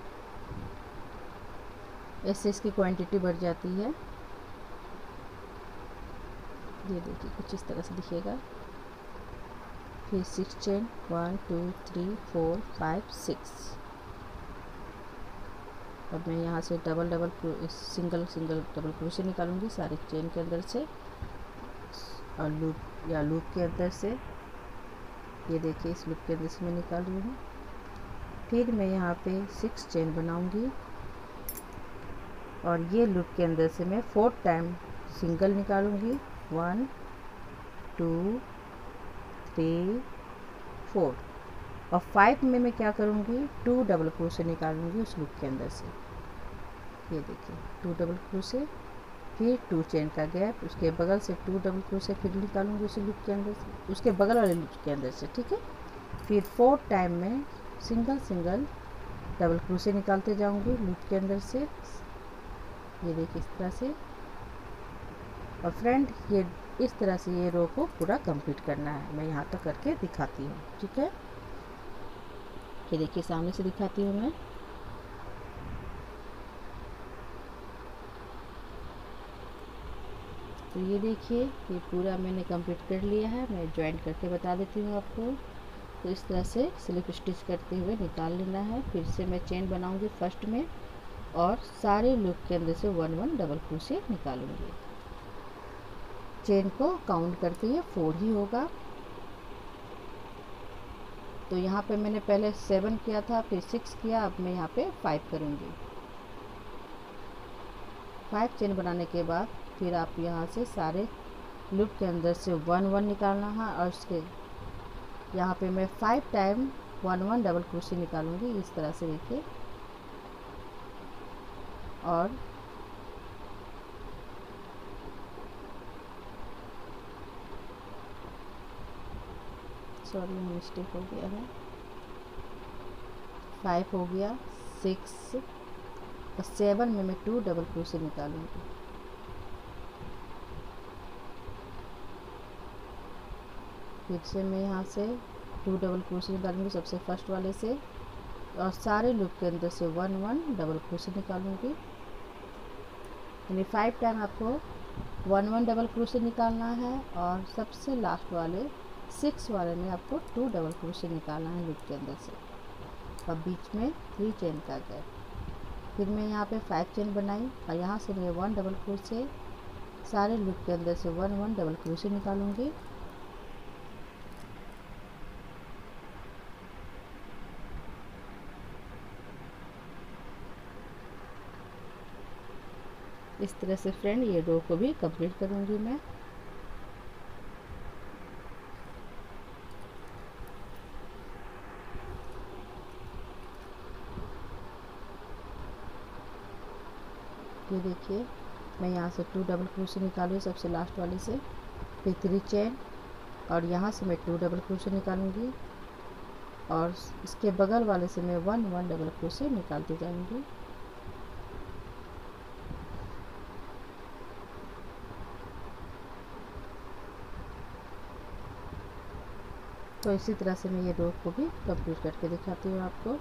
ऐसे इसकी क्वांटिटी बढ़ जाती है। ये देखिए कुछ इस तरह से दिखेगा। फिर six chain, one two three four five six. अब मैं यहाँ से double double single single double crochet निकालूंगी सारे चेन के अंदर से और लूप या लूप के अंदर से। ये देखिए इस लूप के अंदर से मैं निकाल रही हूँ। फिर मैं यहाँ पे सिक्स चेन बनाऊंगी और ये लूप के अंदर से मैं फोर्थ टाइम सिंगल निकालूंगी। One two three four. और फाइव में मैं क्या करूँगी, टू डबल क्रोशे निकालूंगी उस लूप के अंदर से। ये देखिए टू डबल क्रोशे, फिर टू चेन का गैप, उसके बगल से टू डबल क्रोशे फिर निकालूंगी उसी लूप के अंदर से, उसके बगल वाले लूप के अंदर से, ठीक है। फिर फोर्थ टाइम में सिंगल सिंगल डबल क्रोशे निकालते जाऊंगी लूप के अंदर से। ये देखिए इस तरह से। और फ्रेंड ये इस तरह से ये रो को पूरा कंप्लीट करना है। मैं यहाँ तक करके दिखाती हूँ, ठीक है। ये देखिए सामने से दिखाती हूँ मैं। तो ये देखिए ये पूरा मैंने कंप्लीट कर लिया है। मैं जॉइंट करके बता देती हूँ आपको। तो इस तरह से स्लिप स्टिच करते हुए निकाल लेना है। फिर से मैं चेन बनाऊंगी फर्स्ट में और सारे लूप के अंदर से वन वन डबल क्रोशे निकालूंगी। चेन को काउंट करते हुए फोर ही होगा। तो यहाँ पे मैंने पहले सेवन किया था, फिर सिक्स किया, अब मैं यहाँ पे फाइव करूँगी। फाइव चेन बनाने के बाद फिर आप यहाँ से सारे लूप के अंदर से वन वन निकालना है और उसके यहाँ पे मैं five time one one double crochet निकालूंगी इस तरह से देखिए। और सॉरी मिस्टेक हो गया है, फाइव हो गया, सिक्स और सेवन में मैं टू डबल क्रोशे निकालूंगी। फिर से मैं यहाँ से टू डबल क्रोशे निकालूंगी सबसे फर्स्ट वाले से और सारे लूप के अंदर से वन वन डबल क्रोशे निकालूंगी। यानी फाइव टाइम आपको वन वन डबल क्रोशे निकालना है और सबसे लास्ट वाले सिक्स वाले में आपको टू डबल क्रोशे निकालना है लूप के अंदर से और बीच में थ्री चेन का गैप। फिर मैं यहाँ पे फाइव चेन बनाई और यहाँ से मैं वन डबल क्रोशे सारे लूप के अंदर से वन वन डबल क्रोशे निकालूंगी। इस तरह से फ्रेंड ये रो को भी कंप्लीट करूंगी मैं। ये देखिए मैं यहाँ से टू डबल क्रोशे निकालूँ सबसे लास्ट वाले से, फिर थ्री चेन और यहाँ से मैं टू डबल क्रोशे निकालूंगी और इसके बगल वाले से मैं वन वन डबल क्रोशे निकालती जाऊंगी। तो इसी तरह से मैं ये रो को भी कंप्लीट करके दिखाती हूँ आपको।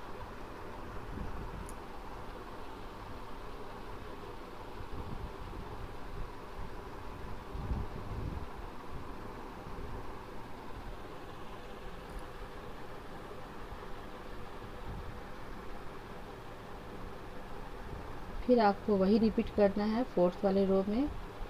फिर आपको वही रिपीट करना है फोर्थ वाले रो में।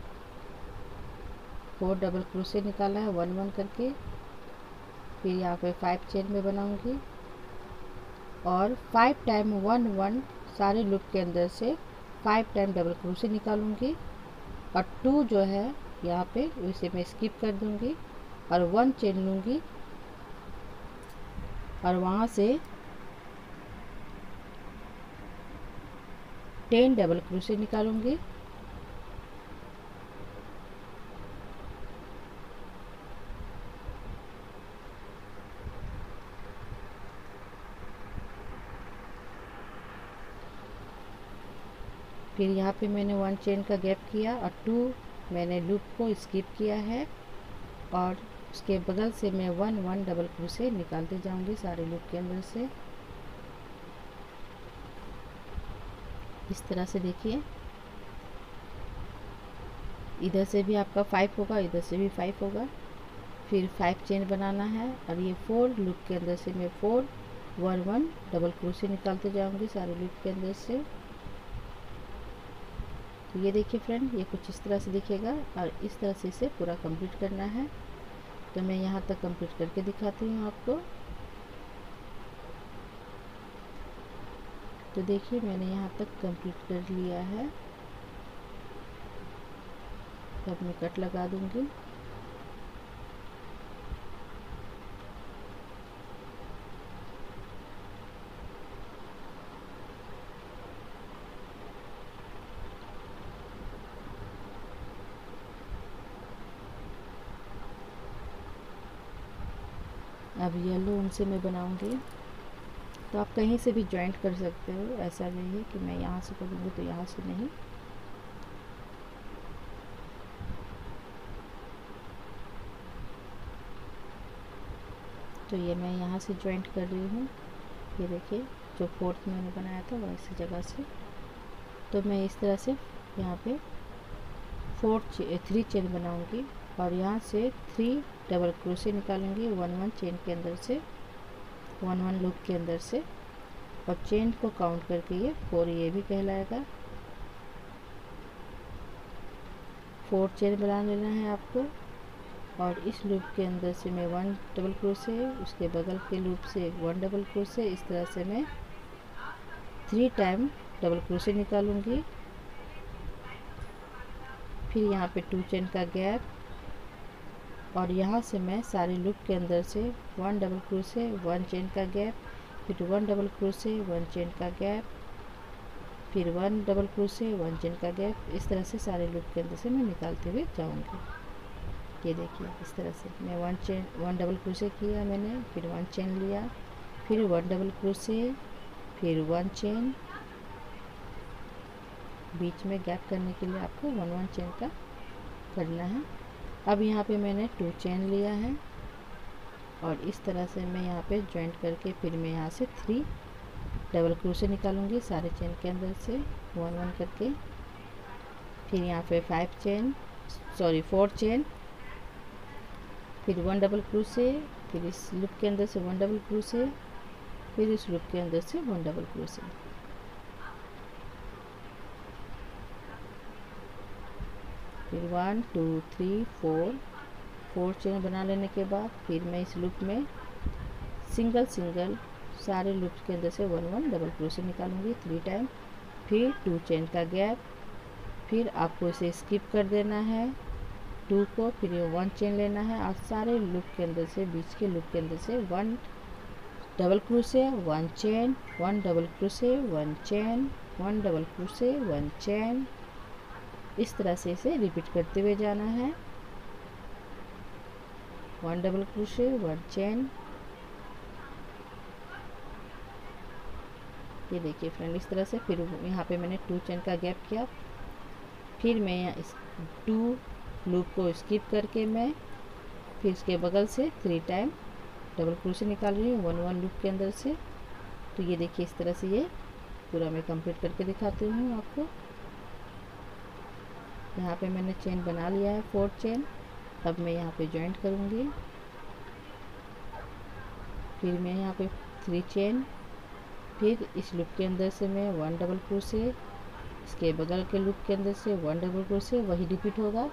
फोर डबल क्रोशे निकाला है वन वन करके, फिर यहाँ पे फाइव चेन में बनाऊंगी और फाइव टाइम वन वन सारे लूप के अंदर से फाइव टाइम डबल क्रोशे निकालूंगी और टू जो है यहाँ पे इसे मैं स्किप कर दूंगी और वन चेन लूँगी और वहाँ से टेन डबल क्रोशे निकालूंगी। फिर यहाँ पे मैंने वन चेन का गैप किया और टू मैंने लूप को स्किप किया है और उसके बगल से मैं वन वन डबल क्रोशे निकालते जाऊंगी सारे लूप के अंदर से। इस तरह से देखिए इधर से भी आपका फाइव होगा, इधर से भी फाइव होगा। फिर फाइव चेन बनाना है और ये फोर लूप के अंदर से मैं four one one double crochet निकालते जाऊंगी सारे लूप के अंदर से। तो ये देखिए फ्रेंड ये कुछ इस तरह से दिखेगा और इस तरह से इसे पूरा कंप्लीट करना है। तो मैं यहाँ तक कंप्लीट करके दिखाती हूँ आपको। तो देखिए मैंने यहाँ तक कंप्लीट कर लिया है। अब मैं कट लगा दूंगी। अब येलो उनसे मैं बनाऊंगी। तो आप कहीं से भी जॉइंट कर सकते हो, ऐसा नहीं है कि मैं यहाँ से करूँगी तो यहाँ से नहीं। तो ये मैं यहाँ से जॉइंट कर रही हूँ। ये देखिए जो फोर्थ मैंने बनाया था वैसी जगह से। तो मैं इस तरह से यहाँ पे फोर्थ थ्री चेन बनाऊंगी और यहाँ से थ्री डबल क्रोशे निकालूंगी वन वन चेन के अंदर से, वन वन लूप के अंदर से, और चेन को काउंट करके ये फोर ये भी कहलाएगा। फोर चेन बना लेना है आपको और इस लूप के अंदर से मैं वन डबल क्रोशे, उसके बगल के लूप से वन डबल क्रोशे, इस तरह से मैं थ्री टाइम डबल क्रोशे निकालूंगी। फिर यहाँ पे टू चेन का गैप और यहाँ से मैं सारे लूप के अंदर से one double crochet, one chain का गैप, फिर one double crochet, one chain का गैप, फिर one double crochet, one chain का गैप, इस तरह से सारे लूप के अंदर से मैं निकालते हुए जाऊंगी। ये देखिए इस तरह से मैं one chain one double crochet किया मैंने, फिर वन चेन लिया, फिर वन डबल क्रोशे, फिर वन चेन, बीच में गैप करने के लिए आपको वन वन चेन का करना है। अब यहाँ पे मैंने टू चेन लिया है और इस तरह से मैं यहाँ पे जॉइंट करके फिर मैं यहाँ से थ्री डबल क्रोशे निकालूंगी सारे चेन के अंदर से वन वन करके। फिर यहाँ पे five chain sorry four chain, फिर वन डबल क्रोशे, फिर इस लूप के अंदर से वन डबल क्रोशे, फिर इस लूप के अंदर से वन डबल क्रोशे। फिर one two three four four chain बना लेने के बाद फिर मैं इस लूप में सिंगल सिंगल सारे लूप के अंदर से वन वन डबल क्रोशे निकालूंगी थ्री टाइम। फिर टू चेन का गैप, फिर आपको इसे स्किप कर देना है टू को, फिर वन चेन लेना है और सारे लूप के अंदर से बीच के लूप के अंदर से one double crochet, one chain, one double crochet, one chain, one double crochet, one chain, इस तरह से इसे रिपीट करते हुए जाना है। One double crochet, one chain. ये देखिए फ्रेंड इस तरह से। फिर यहाँ पे मैंने टू चेन का गैप किया, फिर मैं इस टू लूप को स्किप करके मैं फिर इसके बगल से थ्री टाइम डबल क्रोशे निकाल रही हूँ वन वन लूप के अंदर से। तो ये देखिए इस तरह से ये पूरा मैं कंप्लीट करके दिखाती हूँ आपको। यहाँ पे मैंने चेन बना लिया है फोर चेन। अब मैं यहाँ पे जॉइंट करूँगी, फिर मैं यहाँ पे थ्री चेन, फिर इस लूप के अंदर से मैं वन डबल क्रोशे, इसके बगल के लूप के अंदर से वन डबल क्रोशे, वही रिपीट होगा।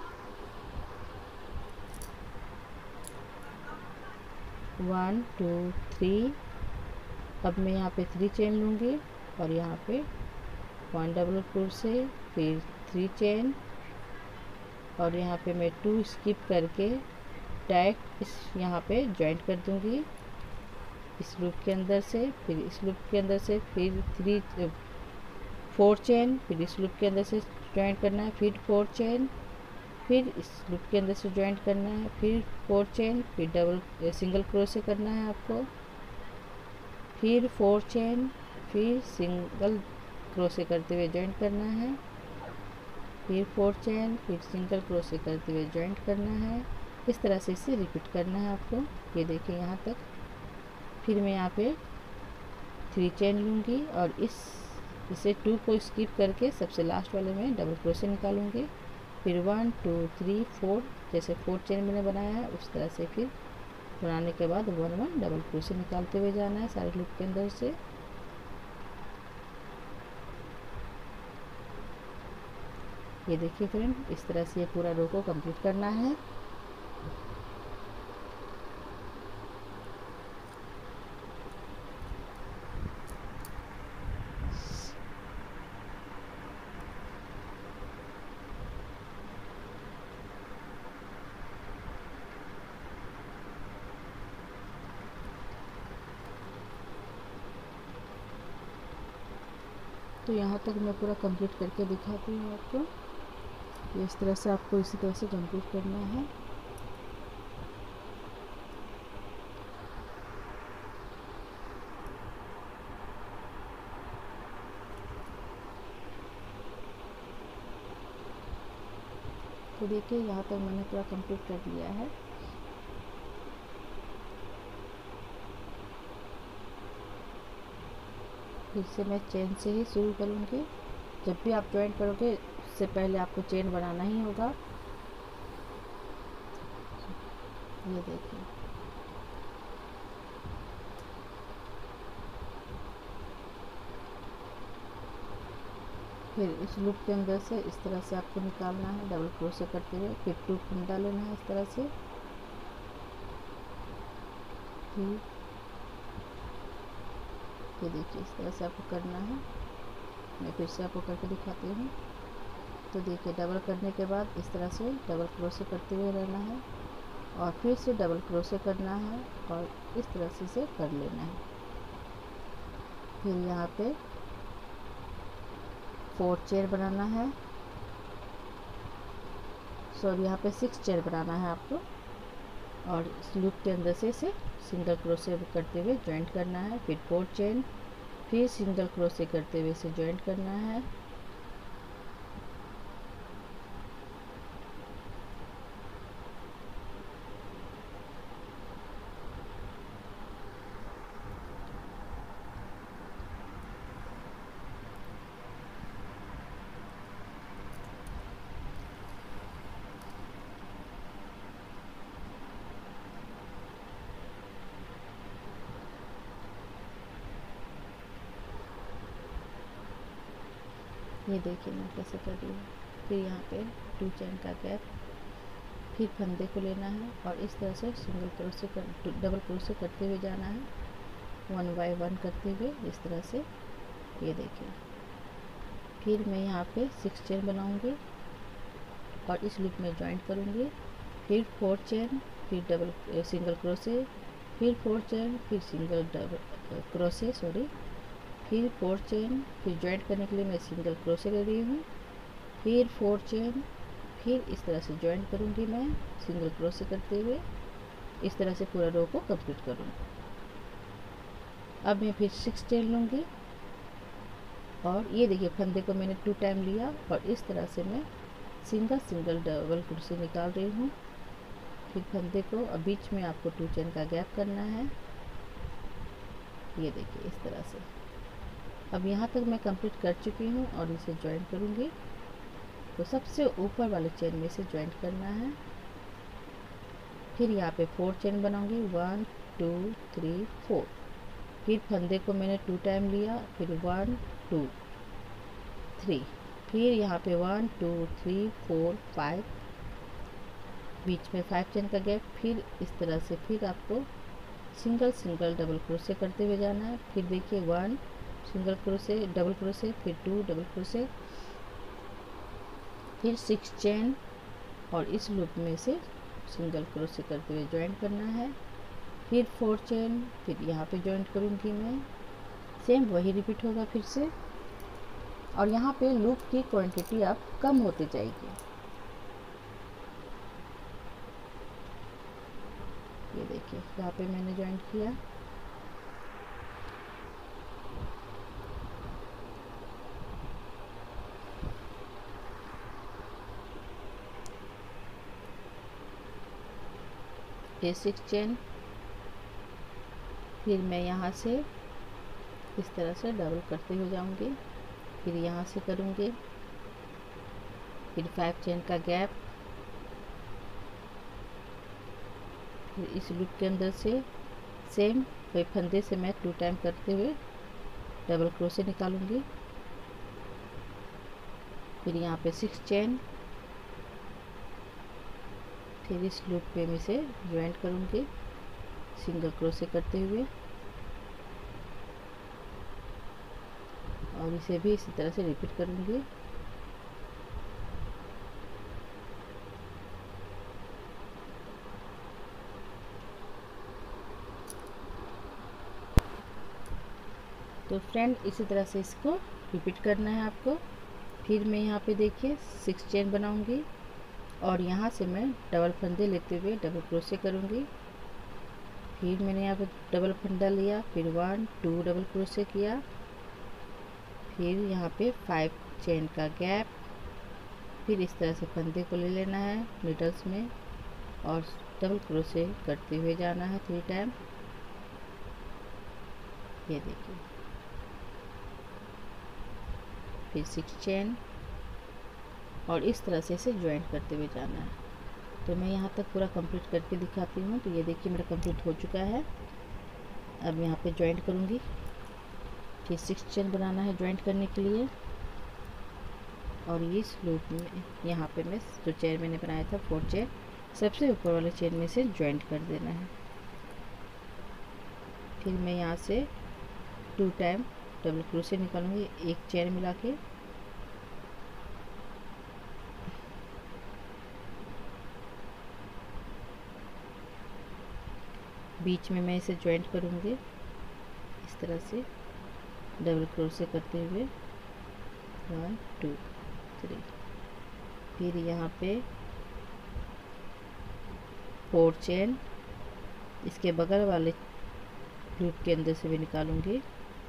One two three. अब मैं यहाँ पे थ्री चेन लूँगी और यहाँ पे वन डबल क्रोशे, फिर थ्री चेन और यहाँ पे मैं टू स्किप करके डायरेक्ट इस यहाँ पे जॉइंट कर दूँगी इस लूप के अंदर से, फिर इस लूप के अंदर से फिर थ्री फोर चेन, फिर इस लूप के अंदर से जॉइंट करना है, फिर फोर चेन, फिर इस लूप के अंदर से जॉइंट करना है, फिर फोर चेन, फिर डबल सिंगल क्रोशे करना है आपको, फिर फोर चेन, फिर सिंगल क्रोशे करते हुए जॉइंट करना है, फिर फोर चेन, फिर सिंगल क्रोशे करते हुए जॉइंट करना है। इस तरह से इसे रिपीट करना है आपको। ये देखिए यहाँ तक। फिर मैं यहाँ पे थ्री चेन लूँगी और इस इसे टू को स्किप करके सबसे लास्ट वाले में डबल क्रोशे निकालूंगी, फिर वन टू थ्री फोर जैसे फोर चेन मैंने बनाया है उस तरह से फिर बनाने के बाद वन वन डबल क्रोशे निकालते हुए जाना है सारे लूप के अंदर से। ये देखिए फ्रेंड इस तरह से ये पूरा रो को कंप्लीट करना है। तो यहाँ तक मैं पूरा कंप्लीट करके दिखाती हूँ आपको। इस तरह से आपको इसी तरह से कंप्लीट करना है। तो देखिए यहाँ तक मैंने पूरा कंप्लीट कर लिया है। फिर से मैं चेन से ही शुरू करूँगी। जब भी आप ज्वाइन करोगे उससे पहले आपको चेन बनाना ही होगा। ये देखिए, फिर इस लूप के अंदर से इस तरह से आपको निकालना है डबल क्रोशे करते हुए। फिर टू फंदा लेना है इस तरह से। फिर ये देखिए, इस तरह से आपको करना है। मैं फिर से आपको करके दिखाती हूँ। तो देखिए, डबल करने के बाद इस तरह से डबल क्रोशे करते हुए रहना है और फिर से डबल क्रोशे करना है और इस तरह से इसे कर लेना है। फिर यहाँ पे फोर चेन बनाना है, सॉरी यहाँ पे सिक्स चेन बनाना है आपको और इस लूप के अंदर से इसे सिंगल क्रोशे करते हुए जॉइंट करना है। फिर फोर चेन, फिर सिंगल क्रोशे करते हुए इसे जॉइंट करना है। ये देखिए मैं कैसे कर रही हूँ। फिर यहाँ पे टू चेन का गैप, फिर फंदे को लेना है और इस तरह से सिंगल क्रोशे कर डबल क्रोशे करते हुए जाना है, वन बाय वन करते हुए इस तरह से। ये देखिए, फिर मैं यहाँ पे सिक्स चेन बनाऊंगी और इस लूप में जॉइंट करूँगी। फिर फोर चेन, फिर डबल सिंगल क्रोशे, फिर फोर चेन, फिर सिंगल डबल क्रोशे सॉरी फिर फोर चेन, फिर जॉइंट करने के लिए मैं सिंगल क्रोशे ले रही हूँ। फिर फोर चेन, फिर इस तरह से जॉइंट करूँगी मैं सिंगल क्रोशे करते हुए। इस तरह से पूरा रो को कंप्लीट करूँगी। अब मैं फिर सिक्स चेन लूँगी और ये देखिए, फंदे को मैंने टू टाइम लिया और इस तरह से मैं सिंगल सिंगल डबल क्रोशे निकाल रही हूँ। फिर फंदे को अब बीच में आपको टू चेन का गैप करना है। ये देखिए, इस तरह से। अब यहाँ तक मैं कंप्लीट कर चुकी हूँ और इसे जॉइंट करूँगी। तो सबसे ऊपर वाले चेन में से जॉइंट करना है। फिर यहाँ पे फोर चेन बनाऊंगी, वन टू थ्री फोर। फिर फंदे को मैंने टू टाइम लिया, फिर वन टू थ्री, फिर यहाँ पे one two three four five, बीच में फाइव चेन का गैप। फिर इस तरह से फिर आपको सिंगल सिंगल डबल क्रोशे करते हुए जाना है। फिर देखिए, one single crochet, double crochet, फिर टू डबल क्रोशे, फिर सिक्स चेन और इस लूप में से सिंगल क्रोशे करते हुए जॉइंट करना है। फिर फोर चेन, फिर यहाँ पे जॉइंट करूँगी मैं। सेम वही रिपीट होगा फिर से और यहाँ पे लूप की क्वांटिटी अब कम होती जाएगी। ये देखिए, यहाँ पे मैंने जॉइंट किया। फिर सिक्स चेन, फिर मैं यहाँ से इस तरह से डबल करते हुए जाऊंगी। फिर यहाँ से करूँगी, फिर फाइव चेन का गैप, फिर इस लूप के अंदर से सेम वही फंदे से मैं टू टाइम करते हुए डबल क्रोशे निकालूंगी। फिर यहाँ पे सिक्स चेन, फिर इस लूप पे मैं इसे ज्वाइंट करूँगी सिंगल क्रोशे करते हुए और इसे भी इसी तरह से रिपीट करूँगी। तो फ्रेंड, इसी तरह से इसको रिपीट करना है आपको। फिर मैं यहाँ पे देखिए सिक्स चेन बनाऊँगी और यहाँ से मैं डबल फंदे लेते हुए डबल क्रोशे करूँगी। फिर मैंने यहाँ पे डबल फंदा लिया, फिर वन टू डबल क्रोशे किया, फिर यहाँ पे फाइव चेन का गैप, फिर इस तरह से फंदे को ले लेना है नीडल्स में और डबल क्रोशे करते हुए जाना है थ्री टाइम। ये देखिए, फिर सिक्स चेन और इस तरह से इसे ज्वाइंट करते हुए जाना है। तो मैं यहाँ तक पूरा कंप्लीट करके दिखाती हूँ। तो ये देखिए मेरा कंप्लीट हो चुका है। अब यहाँ पे ज्वाइंट करूँगी, फिर सिक्स चेन बनाना है ज्वाइंट करने के लिए और इस लूप में यहाँ पे मैं जो चेन मैंने बनाया था फोर चेन सबसे ऊपर वाले चेन में से ज्वाइंट कर देना है। फिर मैं यहाँ से टू टाइम डबल क्रोशे निकालूंगी एक चेन मिला के, बीच में मैं इसे ज्वाइंट करूंगी इस तरह से डबल क्रोशे करते हुए वन टू थ्री। फिर यहाँ पे फोर चेन इसके बगल वाले लूप के अंदर से भी निकालूंगी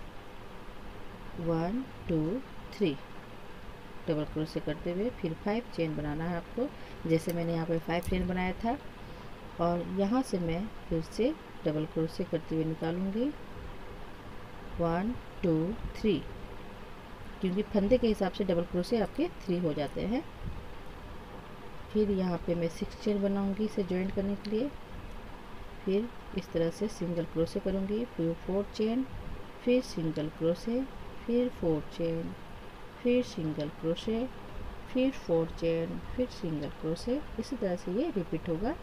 one two three double crochet करते हुए। फिर फाइव चेन बनाना है आपको, जैसे मैंने यहाँ पे फाइव चेन बनाया था और यहाँ से मैं फिर से डबल क्रोशे करते हुए निकालूंगी वन टू थ्री, क्योंकि फंदे के हिसाब से डबल क्रोशे आपके थ्री हो जाते हैं। फिर यहाँ पे मैं सिक्स चेन बनाऊंगी इसे ज्वाइंट करने के लिए। फिर इस तरह से सिंगल क्रोशे करूंगी, फिर फोर चेन, फिर सिंगल क्रोशे, फिर फोर चेन, फिर सिंगल क्रोशे, फिर फोर चेन, फिर सिंगल क्रोशे। इसी तरह से ये रिपीट होगा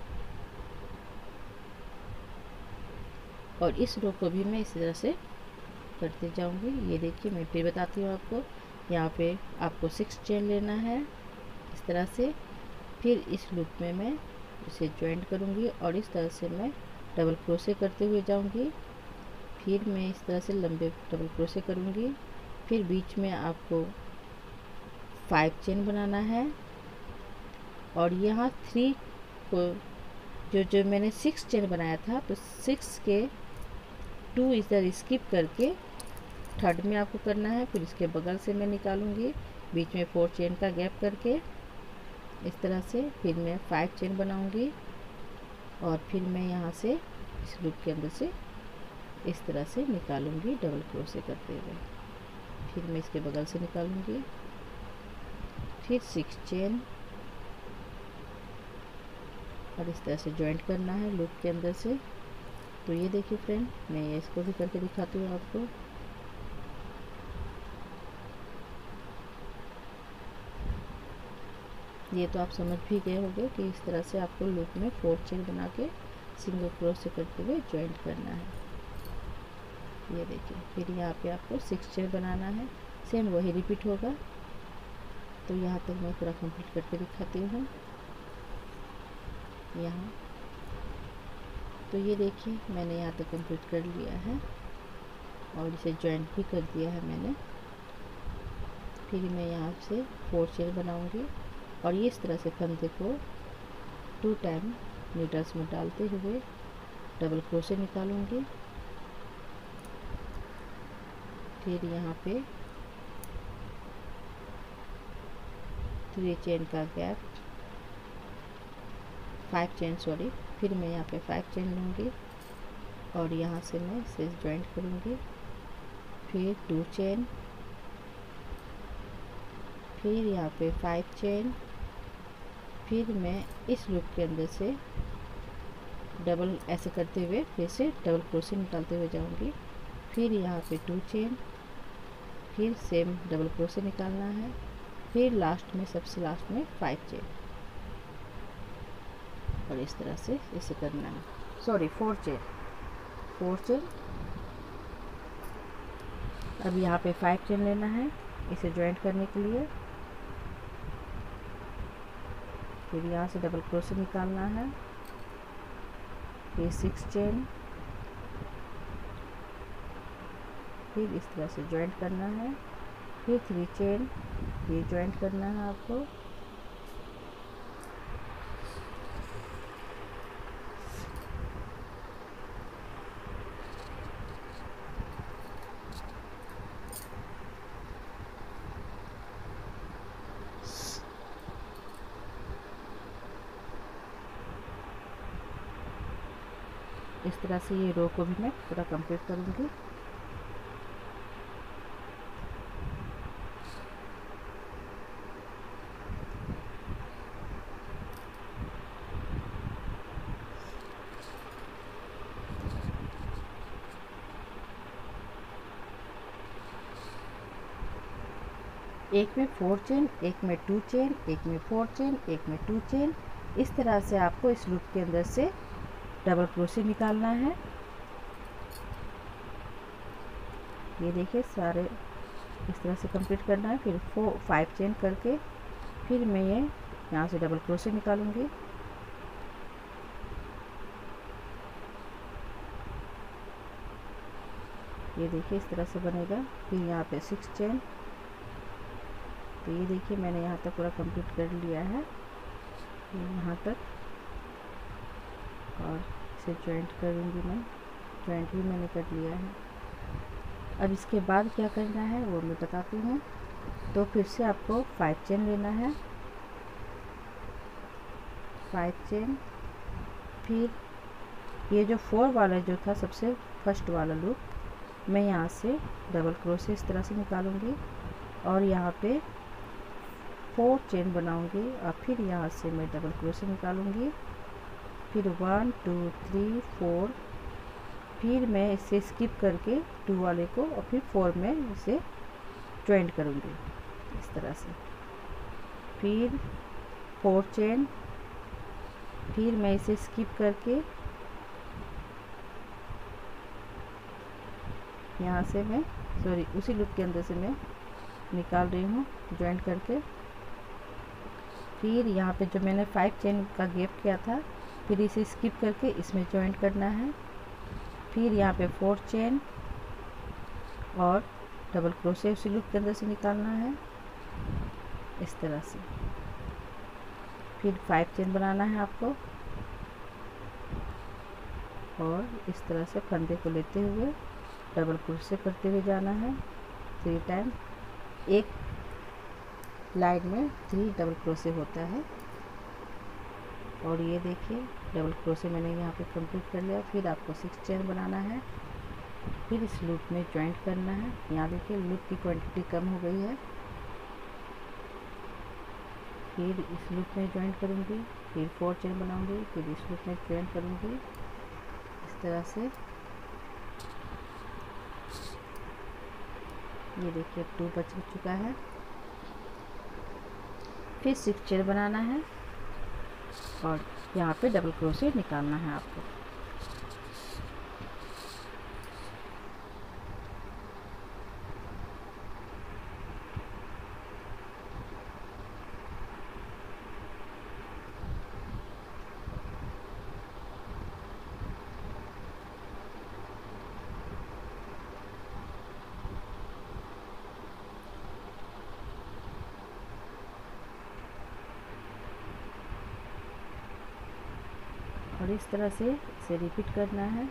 और इस रो को भी मैं इसी तरह से करते जाऊंगी। ये देखिए मैं फिर बताती हूँ आपको, यहाँ पे आपको सिक्स चेन लेना है इस तरह से। फिर इस लूप में मैं इसे ज्वाइंट करूँगी और इस तरह से मैं डबल क्रोशे करते हुए जाऊँगी। फिर मैं इस तरह से लंबे डबल क्रोशे करूँगी। फिर बीच में आपको फाइव चेन बनाना है और यहाँ थ्री को जो जो मैंने सिक्स चेन बनाया था तो सिक्स के टू इधर स्किप करके थर्ड में आपको करना है। फिर इसके बगल से मैं निकालूंगी बीच में फोर चेन का गैप करके इस तरह से। फिर मैं फाइव चेन बनाऊंगी और फिर मैं यहाँ से इस लूप के अंदर से इस तरह से निकालूंगी डबल क्रोशे करते हुए। फिर मैं इसके बगल से निकालूंगी, फिर सिक्स चेन और इस तरह से ज्वाइंट करना है लूप के अंदर से। तो ये देखिए फ्रेंड, मैं ये इसको भी करके दिखाती हूँ आपको। ये तो आप समझ भी गए होंगे कि इस तरह से आपको लूप में फोर चेन बना के सिंगल क्रोशे करते हुए ज्वाइंट करना है। ये देखिए फिर यहाँ पे आपको सिक्स चेन बनाना है, सेम वही रिपीट होगा। तो यहाँ तक मैं पूरा कंप्लीट करके दिखाती हूँ यहाँ। तो ये देखिए मैंने यहाँ तक कंप्लीट कर लिया है और इसे ज्वाइंट भी कर दिया है मैंने। फिर मैं यहाँ से फोर चेन बनाऊंगी और ये इस तरह से फंदे को टू टाइम नीडल्स में डालते हुए डबल क्रोशे निकालूंगी। फिर यहाँ पे थ्री चेन का गैप, फाइव चेन सॉरी फिर मैं यहाँ पे फाइव चेन लूँगी और यहाँ से मैं इसे ज्वाइंट करूँगी। फिर टू चेन, फिर यहाँ पे फाइव चेन, फिर मैं इस लूप के अंदर से डबल ऐसे करते हुए फिर से डबल क्रोशे निकालते हुए जाऊँगी। फिर यहाँ पे टू चेन, फिर सेम डबल क्रोशे निकालना है। फिर लास्ट में सबसे लास्ट में फाइव चेन और इस तरह से इसे करना है। Sorry four chain four chain अब यहाँ पे फाइव चेन लेना है इसे ज्वाइंट करने के लिए। फिर यहाँ से डबल क्रोशे निकालना है, फिर सिक्स चेन, फिर इस तरह से ज्वाइंट करना है। फिर थ्री चेन, ये ज्वाइंट करना है आपको। इस तरह से ये रो को भी मैं पूरा कंप्लीट करूँगी। एक में फोर चेन, एक में टू चेन, एक में फोर चेन, एक में टू चेन। इस तरह से आपको इस लूप के अंदर से डबल क्रोशे निकालना है। ये देखिए सारे इस तरह से कंप्लीट करना है। फिर फोर फाइव चेन करके फिर मैं ये यहाँ से डबल क्रोशे निकालूंगी। ये देखिए इस तरह से बनेगा। फिर यहाँ पे सिक्स चेन। तो ये देखिए मैंने यहाँ तक पूरा कंप्लीट कर लिया है, यहाँ तक। और इसे जॉइंट करूँगी मैं, जॉइंट भी मैंने कर लिया है। अब इसके बाद क्या करना है वो मैं बताती हूँ। तो फिर से आपको फाइव चेन लेना है, फाइव चेन। फिर ये जो फोर वाला जो था सबसे फर्स्ट वाला लूप, मैं यहाँ से डबल क्रोशे इस तरह से निकालूंगी और यहाँ पे फोर चेन बनाऊंगी और फिर यहाँ से मैं डबल क्रोशे निकालूंगी। फिर वन टू थ्री फोर, फिर मैं इसे स्किप करके टू वाले को और फिर फोर में इसे ज्वाइंट करूंगी इस तरह से। फिर फोर चेन, फिर मैं इसे स्किप करके यहाँ से मैं सॉरी उसी लूप के अंदर से मैं निकाल रही हूँ ज्वाइंट करके। फिर यहाँ पे जो मैंने फाइव चेन का गैप किया था, फिर इसे स्किप करके इसमें ज्वाइंट करना है। फिर यहाँ पे फोर चेन और डबल क्रोशे उसी लूप के अंदर से निकालना है इस तरह से। फिर फाइव चेन बनाना है आपको और इस तरह से फंदे को लेते हुए डबल क्रोशे करते हुए जाना है थ्री टाइम। एक लाइन में थ्री डबल क्रोशे होता है। और ये देखिए डबल क्रोशे मैंने यहाँ पे कंप्लीट कर लिया। फिर आपको सिक्स चेन बनाना है, फिर इस लूप में ज्वाइंट करना है। यहाँ देखिए लूप की क्वांटिटी कम हो गई है। फिर इस लूप में ज्वाइंट करूँगी, फिर फोर चेन बनाऊँगी, फिर इस लूप में ज्वाइंट करूँगी इस तरह से। ये देखिए टू बच चुका है। फिर सिक्स चेन बनाना है और यहाँ पे डबल क्रोशे निकालना है आपको। और इस तरह से इसे रिपीट करना है।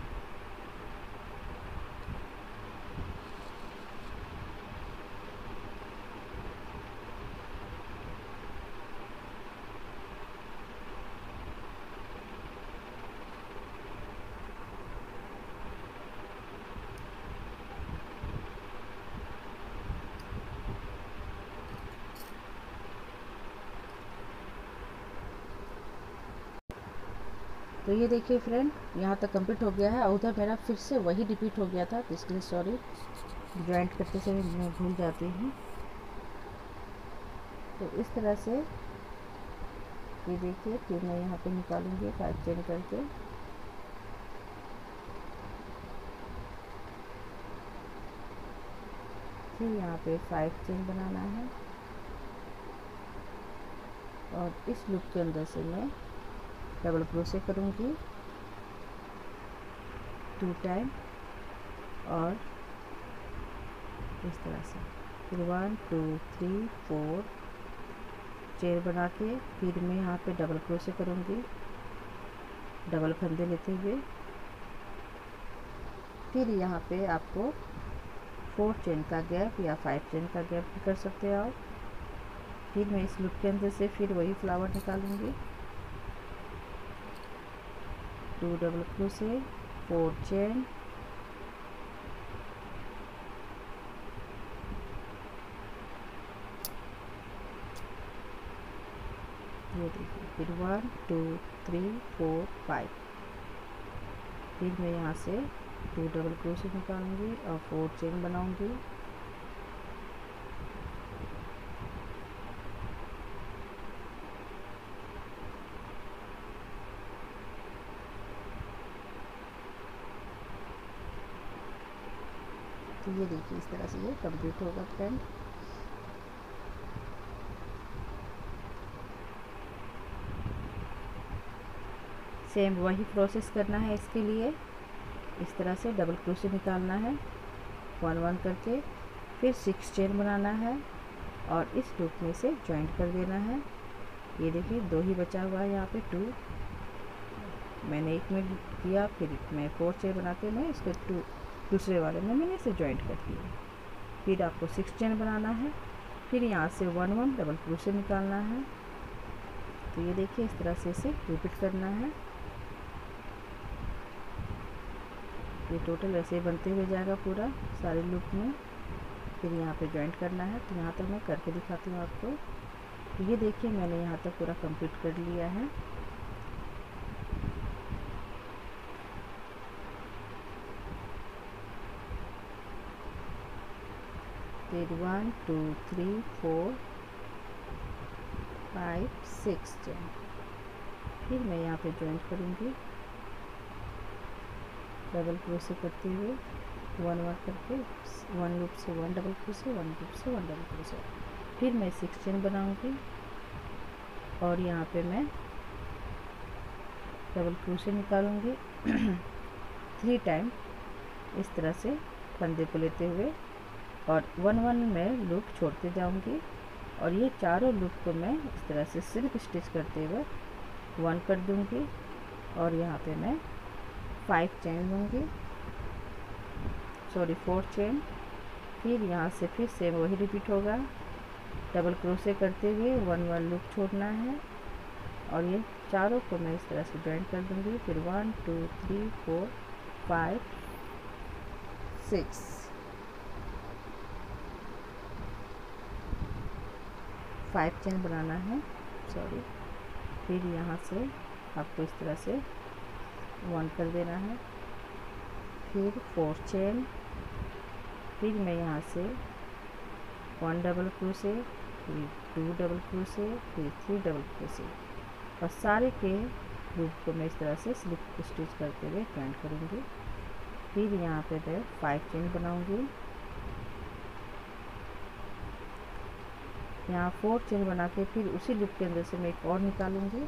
तो ये देखिए फ्रेंड यहाँ तक कंप्लीट हो गया है और उधर मेरा फिर से वही रिपीट हो गया था, तो इसके लिए सॉरी। ज्वाइंट करते समय मैं भूल जाती हूँ। तो इस तरह से ये देखिए फिर मैं यहाँ पे निकालूंगी फाइव चेन करके। फिर यहाँ पे फाइव चेन बनाना है और इस लूप के अंदर से मैं डबल क्रोशे करूँगी टू टाइम और इस तरह से। फिर one two three four chain बना के फिर मैं यहाँ पे डबल क्रोशे करूँगी डबल फंदे लेते हुए। फिर यहाँ पे आपको फोर चेन का गैप या फाइव चेन का गैप भी कर सकते हैं आप। फिर मैं इस लूप के अंदर से फिर वही फ्लावर निकालूंगी, two double crochet, four chain, ये देखिए फिर one two three four five. फिर मैं यहाँ से टू डबल क्रोशे निकालूंगी और फोर चेन बनाऊंगी। तो ये देखिए इस तरह से ये कंप्लीट होगा फ्रेंड। सेम वही प्रोसेस करना है इसके लिए। इस तरह से डबल क्रोशे निकालना है वन वन करके, फिर सिक्स चेन बनाना है और इस लूप में से जॉइंट कर देना है। ये देखिए दो ही बचा हुआ है यहाँ पे, टू मैंने एक में किया, फिर मैं फोर चेन बना के मैं इसके टू दूसरे वाले में मैंने इसे जॉइंट कर दिया। फिर आपको सिक्स चेन बनाना है, फिर यहाँ से वन वन डबल क्रोशे निकालना है। तो ये देखिए इस तरह से इसे रिपीट करना है। ये टोटल ऐसे ही बनते हुए जाएगा पूरा सारे लूप में। फिर यहाँ पे जॉइंट करना है। तो यहाँ तक मैं करके दिखाती हूँ आपको। तो ये देखिए मैंने यहाँ तक पूरा कंप्लीट कर लिया है। फिर one two three four five six chain, फिर मैं यहाँ पे जॉइंट करूँगी डबल क्रोशे करते हुए वन वन करके, वन लूप से one double crochet, one loop से वन डबल क्रोशे। फिर मैं सिक्स चेन बनाऊंगी और यहाँ पे मैं डबल क्रोशे निकालूंगी थ्री टाइम इस तरह से फंदे को लेते हुए, और वन वन में लूप छोड़ते जाऊंगी। और ये चारों लूप को मैं इस तरह से सिर्फ स्टिच करते हुए वन कर दूंगी और यहाँ पे मैं फाइव चेन लूँगी, सॉरी फोर चेन। फिर यहाँ से फिर सेम वही रिपीट होगा, डबल क्रोशे करते हुए वन वन लूप छोड़ना है और ये चारों को मैं इस तरह से जॉइंट कर दूँगी। फिर one two three four five six, five chain बनाना है, सॉरी। फिर यहाँ से आपको इस तरह से वन कर देना है, फिर फोर चेन, फिर मैं यहाँ से वन डबल क्रोशे, फिर टू डबल क्रोशे, फिर थ्री डबल क्रोशे, और सारे के लूप को मैं इस तरह से स्लिप स्टिच करते हुए जॉइंट करूँगी। फिर यहाँ पे मैं फाइव चेन बनाऊँगी, यहाँ फोर चेन बना के फिर उसी लूप के अंदर से मैं एक और निकालूंगी।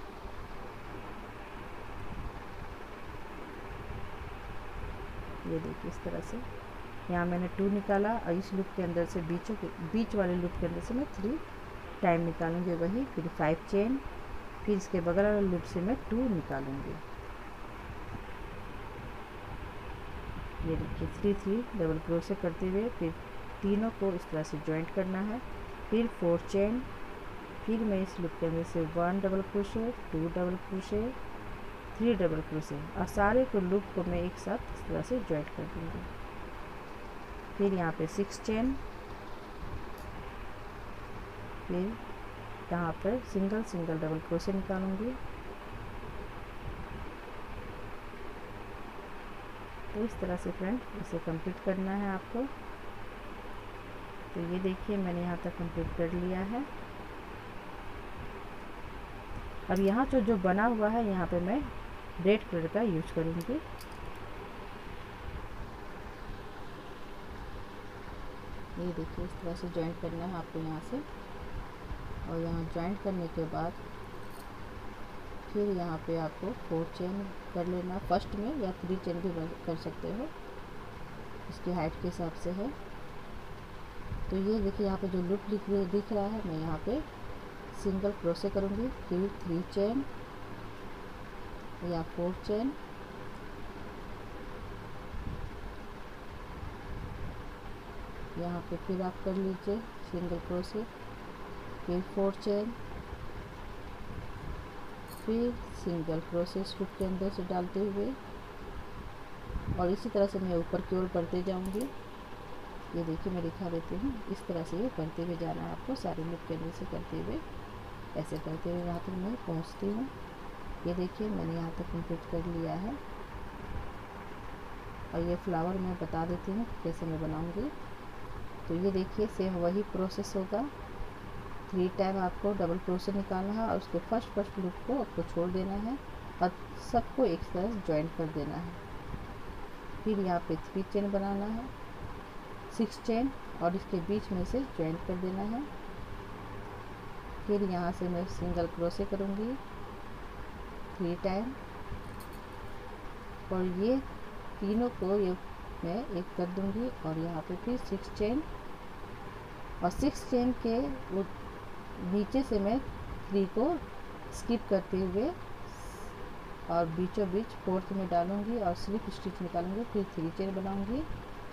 ये देखिए इस तरह से यहाँ मैंने टू निकाला और इस लूप के अंदर से बीचों के बीच वाले लूप के अंदर से मैं थ्री टाइम निकालूंगी वही, फिर फाइव चेन, फिर इसके बगल वाले लूप से मैं टू निकालूंगी। ये देखिए थ्री थ्री डबल क्रोशे करते हुए फिर तीनों को इस तरह से जॉइंट करना है। फिर फोर चेन, फिर मैं इस लूप के अंदर से one double crochet, two double crochet, three double crochet, और सारे को लूप को मैं एक साथ इस तरह से जॉइंट कर दूँगी। फिर यहाँ पे सिक्स चेन, फिर यहाँ पर सिंगल सिंगल डबल क्रोशे निकालूंगी। तो इस तरह से फ्रेंड इसे कंप्लीट करना है आपको। तो ये देखिए मैंने यहाँ तक कंप्लीट कर लिया है। अब यहाँ जो जो बना हुआ है यहाँ पे मैं रेड कलर का यूज करूँगी। ये देखिए इस तरह से जॉइंट करना है आपको यहाँ से, और यहाँ जॉइंट करने के बाद फिर यहाँ पे आपको फोर चेन कर लेना फर्स्ट में, या थ्री चेन भी कर सकते हो, इसकी हाइट के हिसाब से है। तो ये देखिए यहाँ पे जो लूप दिख दिख रहा है, मैं यहाँ पे सिंगल क्रोशे करूँगी, फिर थ्री चेन या फोर चेन, यहाँ पे फिर आप कर लीजिए सिंगल क्रोशे, फिर फोर चेन, फिर सिंगल क्रोशे लूप के अंदर से डालते हुए, और इसी तरह से मैं ऊपर की ओर बढ़ते जाऊँगी। ये देखिए मैं दिखा देती हूँ, इस तरह से ये करते हुए जाना है आपको, सारे लूप के अंदर से करते हुए, ऐसे करते हुए यहाँ तक मैं पहुँचती हूँ। ये देखिए मैंने यहाँ तक कंप्लीट कर लिया है, और ये फ्लावर मैं बता देती हूँ कैसे मैं बनाऊँगी। तो ये देखिए सेम वही प्रोसेस होगा, थ्री टाइम आपको डबल क्रोशे निकालना है और उसके फर्स्ट फर्स्ट लूप को आपको छोड़ देना है और सबको एक साथ ज्वाइन कर देना है। फिर यहाँ पे थ्री चेन बनाना है, सिक्स चेन और इसके बीच में से ज्वाइन कर देना है। फिर यहाँ से मैं सिंगल क्रोशे करूँगी थ्री टाइम और ये तीनों को ये मैं एक कर दूँगी और यहाँ पे फिर सिक्स चेन और सिक्स चेन के वो नीचे से मैं थ्री को स्किप करते हुए और बीचों बीच फोर्थ में डालूँगी और स्लिप स्टिच निकालूँगी, फिर थ्री चेन बनाऊँगी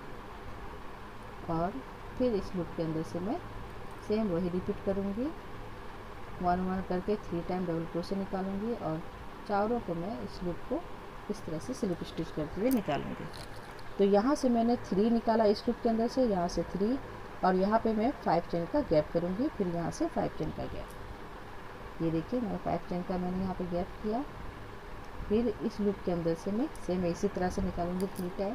और फिर इस लूप के अंदर से मैं सेम वही रिपीट करूँगी। वन वन करके थ्री टाइम डबल क्रोशे निकालूंगी और चारों को मैं इस लूप को इस तरह से स्लिप स्टिच करते हुए निकालूंगी। तो यहाँ से मैंने थ्री निकाला इस लूप के अंदर से, यहाँ से थ्री और यहाँ पे मैं फाइव चेन का गैप करूँगी, फिर यहाँ से फाइव चेन का गैप। ये देखिए मैंने फाइव चेन का मैंने यहाँ पे गैप किया। फिर इस लूप के अंदर से मैं सेम इसी तरह से निकालूंगी थ्री टाइम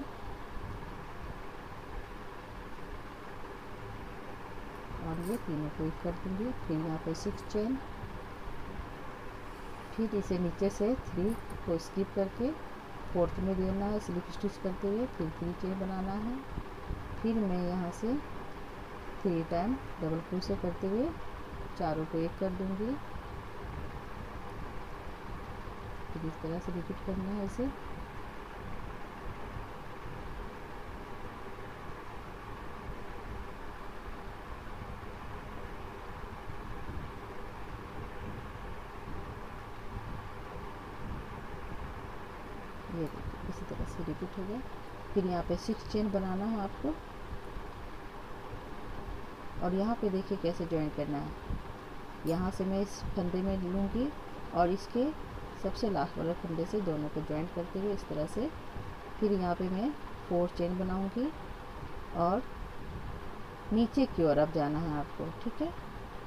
और ये तीनों को एक कर दूँगी। फिर यहाँ पे सिक्स चेन, फिर इसे नीचे से थ्री को स्किप करके फोर्थ में देना है स्लिप स्टिच करते हुए, फिर थ्री चेन बनाना है। फिर मैं यहाँ से थ्री टाइम डबल क्रोशे करते हुए चारों को एक कर दूँगी। फिर इस तरह से रिपीट करना है इसे। ये देखिए इसी तरह से रिपीट हो गया। फिर यहाँ पे सिक्स चेन बनाना है आपको और यहाँ पे देखिए कैसे ज्वाइन करना है। यहाँ से मैं इस फंदे में लूँगी और इसके सबसे लास्ट वाले फंदे से दोनों को ज्वाइन करते हुए इस तरह से फिर यहाँ पे मैं फोर चेन बनाऊँगी और नीचे की ओर अब जाना है आपको, ठीक है।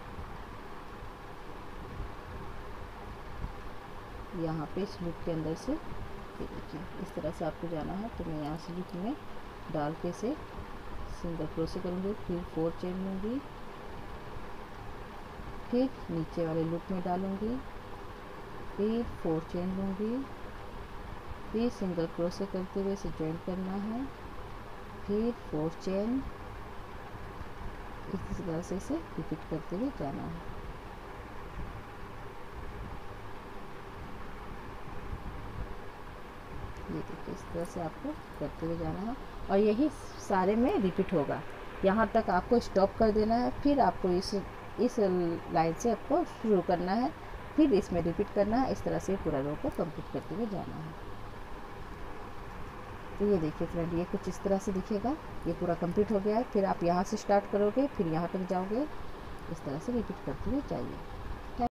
यहाँ पे इस लूप के अंदर से ये देखिए इस तरह से आपको जाना है। तो मैं यहाँ से लूप में डाल के से सिंगल क्रोशे करूँगी, फिर फोर चेन लूँगी, फिर नीचे वाले लूप में डालूँगी, फिर फोर चेन लूँगी, फिर सिंगल क्रोशे करते हुए इसे ज्वाइन करना है, फिर फोर चेन, इसी तरह से इसे रिपीट करते हुए जाना है। ये देखिए इस तरह से आपको करते हुए जाना है और यही सारे में रिपीट होगा। यहाँ तक आपको स्टॉप कर देना है, फिर आपको इस इस लाइन से आपको शुरू करना है, फिर इसमें रिपीट करना है। इस तरह से पूरा रो को कंप्लीट करते हुए जाना है। तो ये देखिए फ्रेंड, ये कुछ इस तरह से दिखेगा। ये पूरा कंप्लीट हो गया है। फिर आप यहाँ से स्टार्ट करोगे, फिर यहाँ तक जाओगे, इस तरह से रिपीट करते हुए जाइए।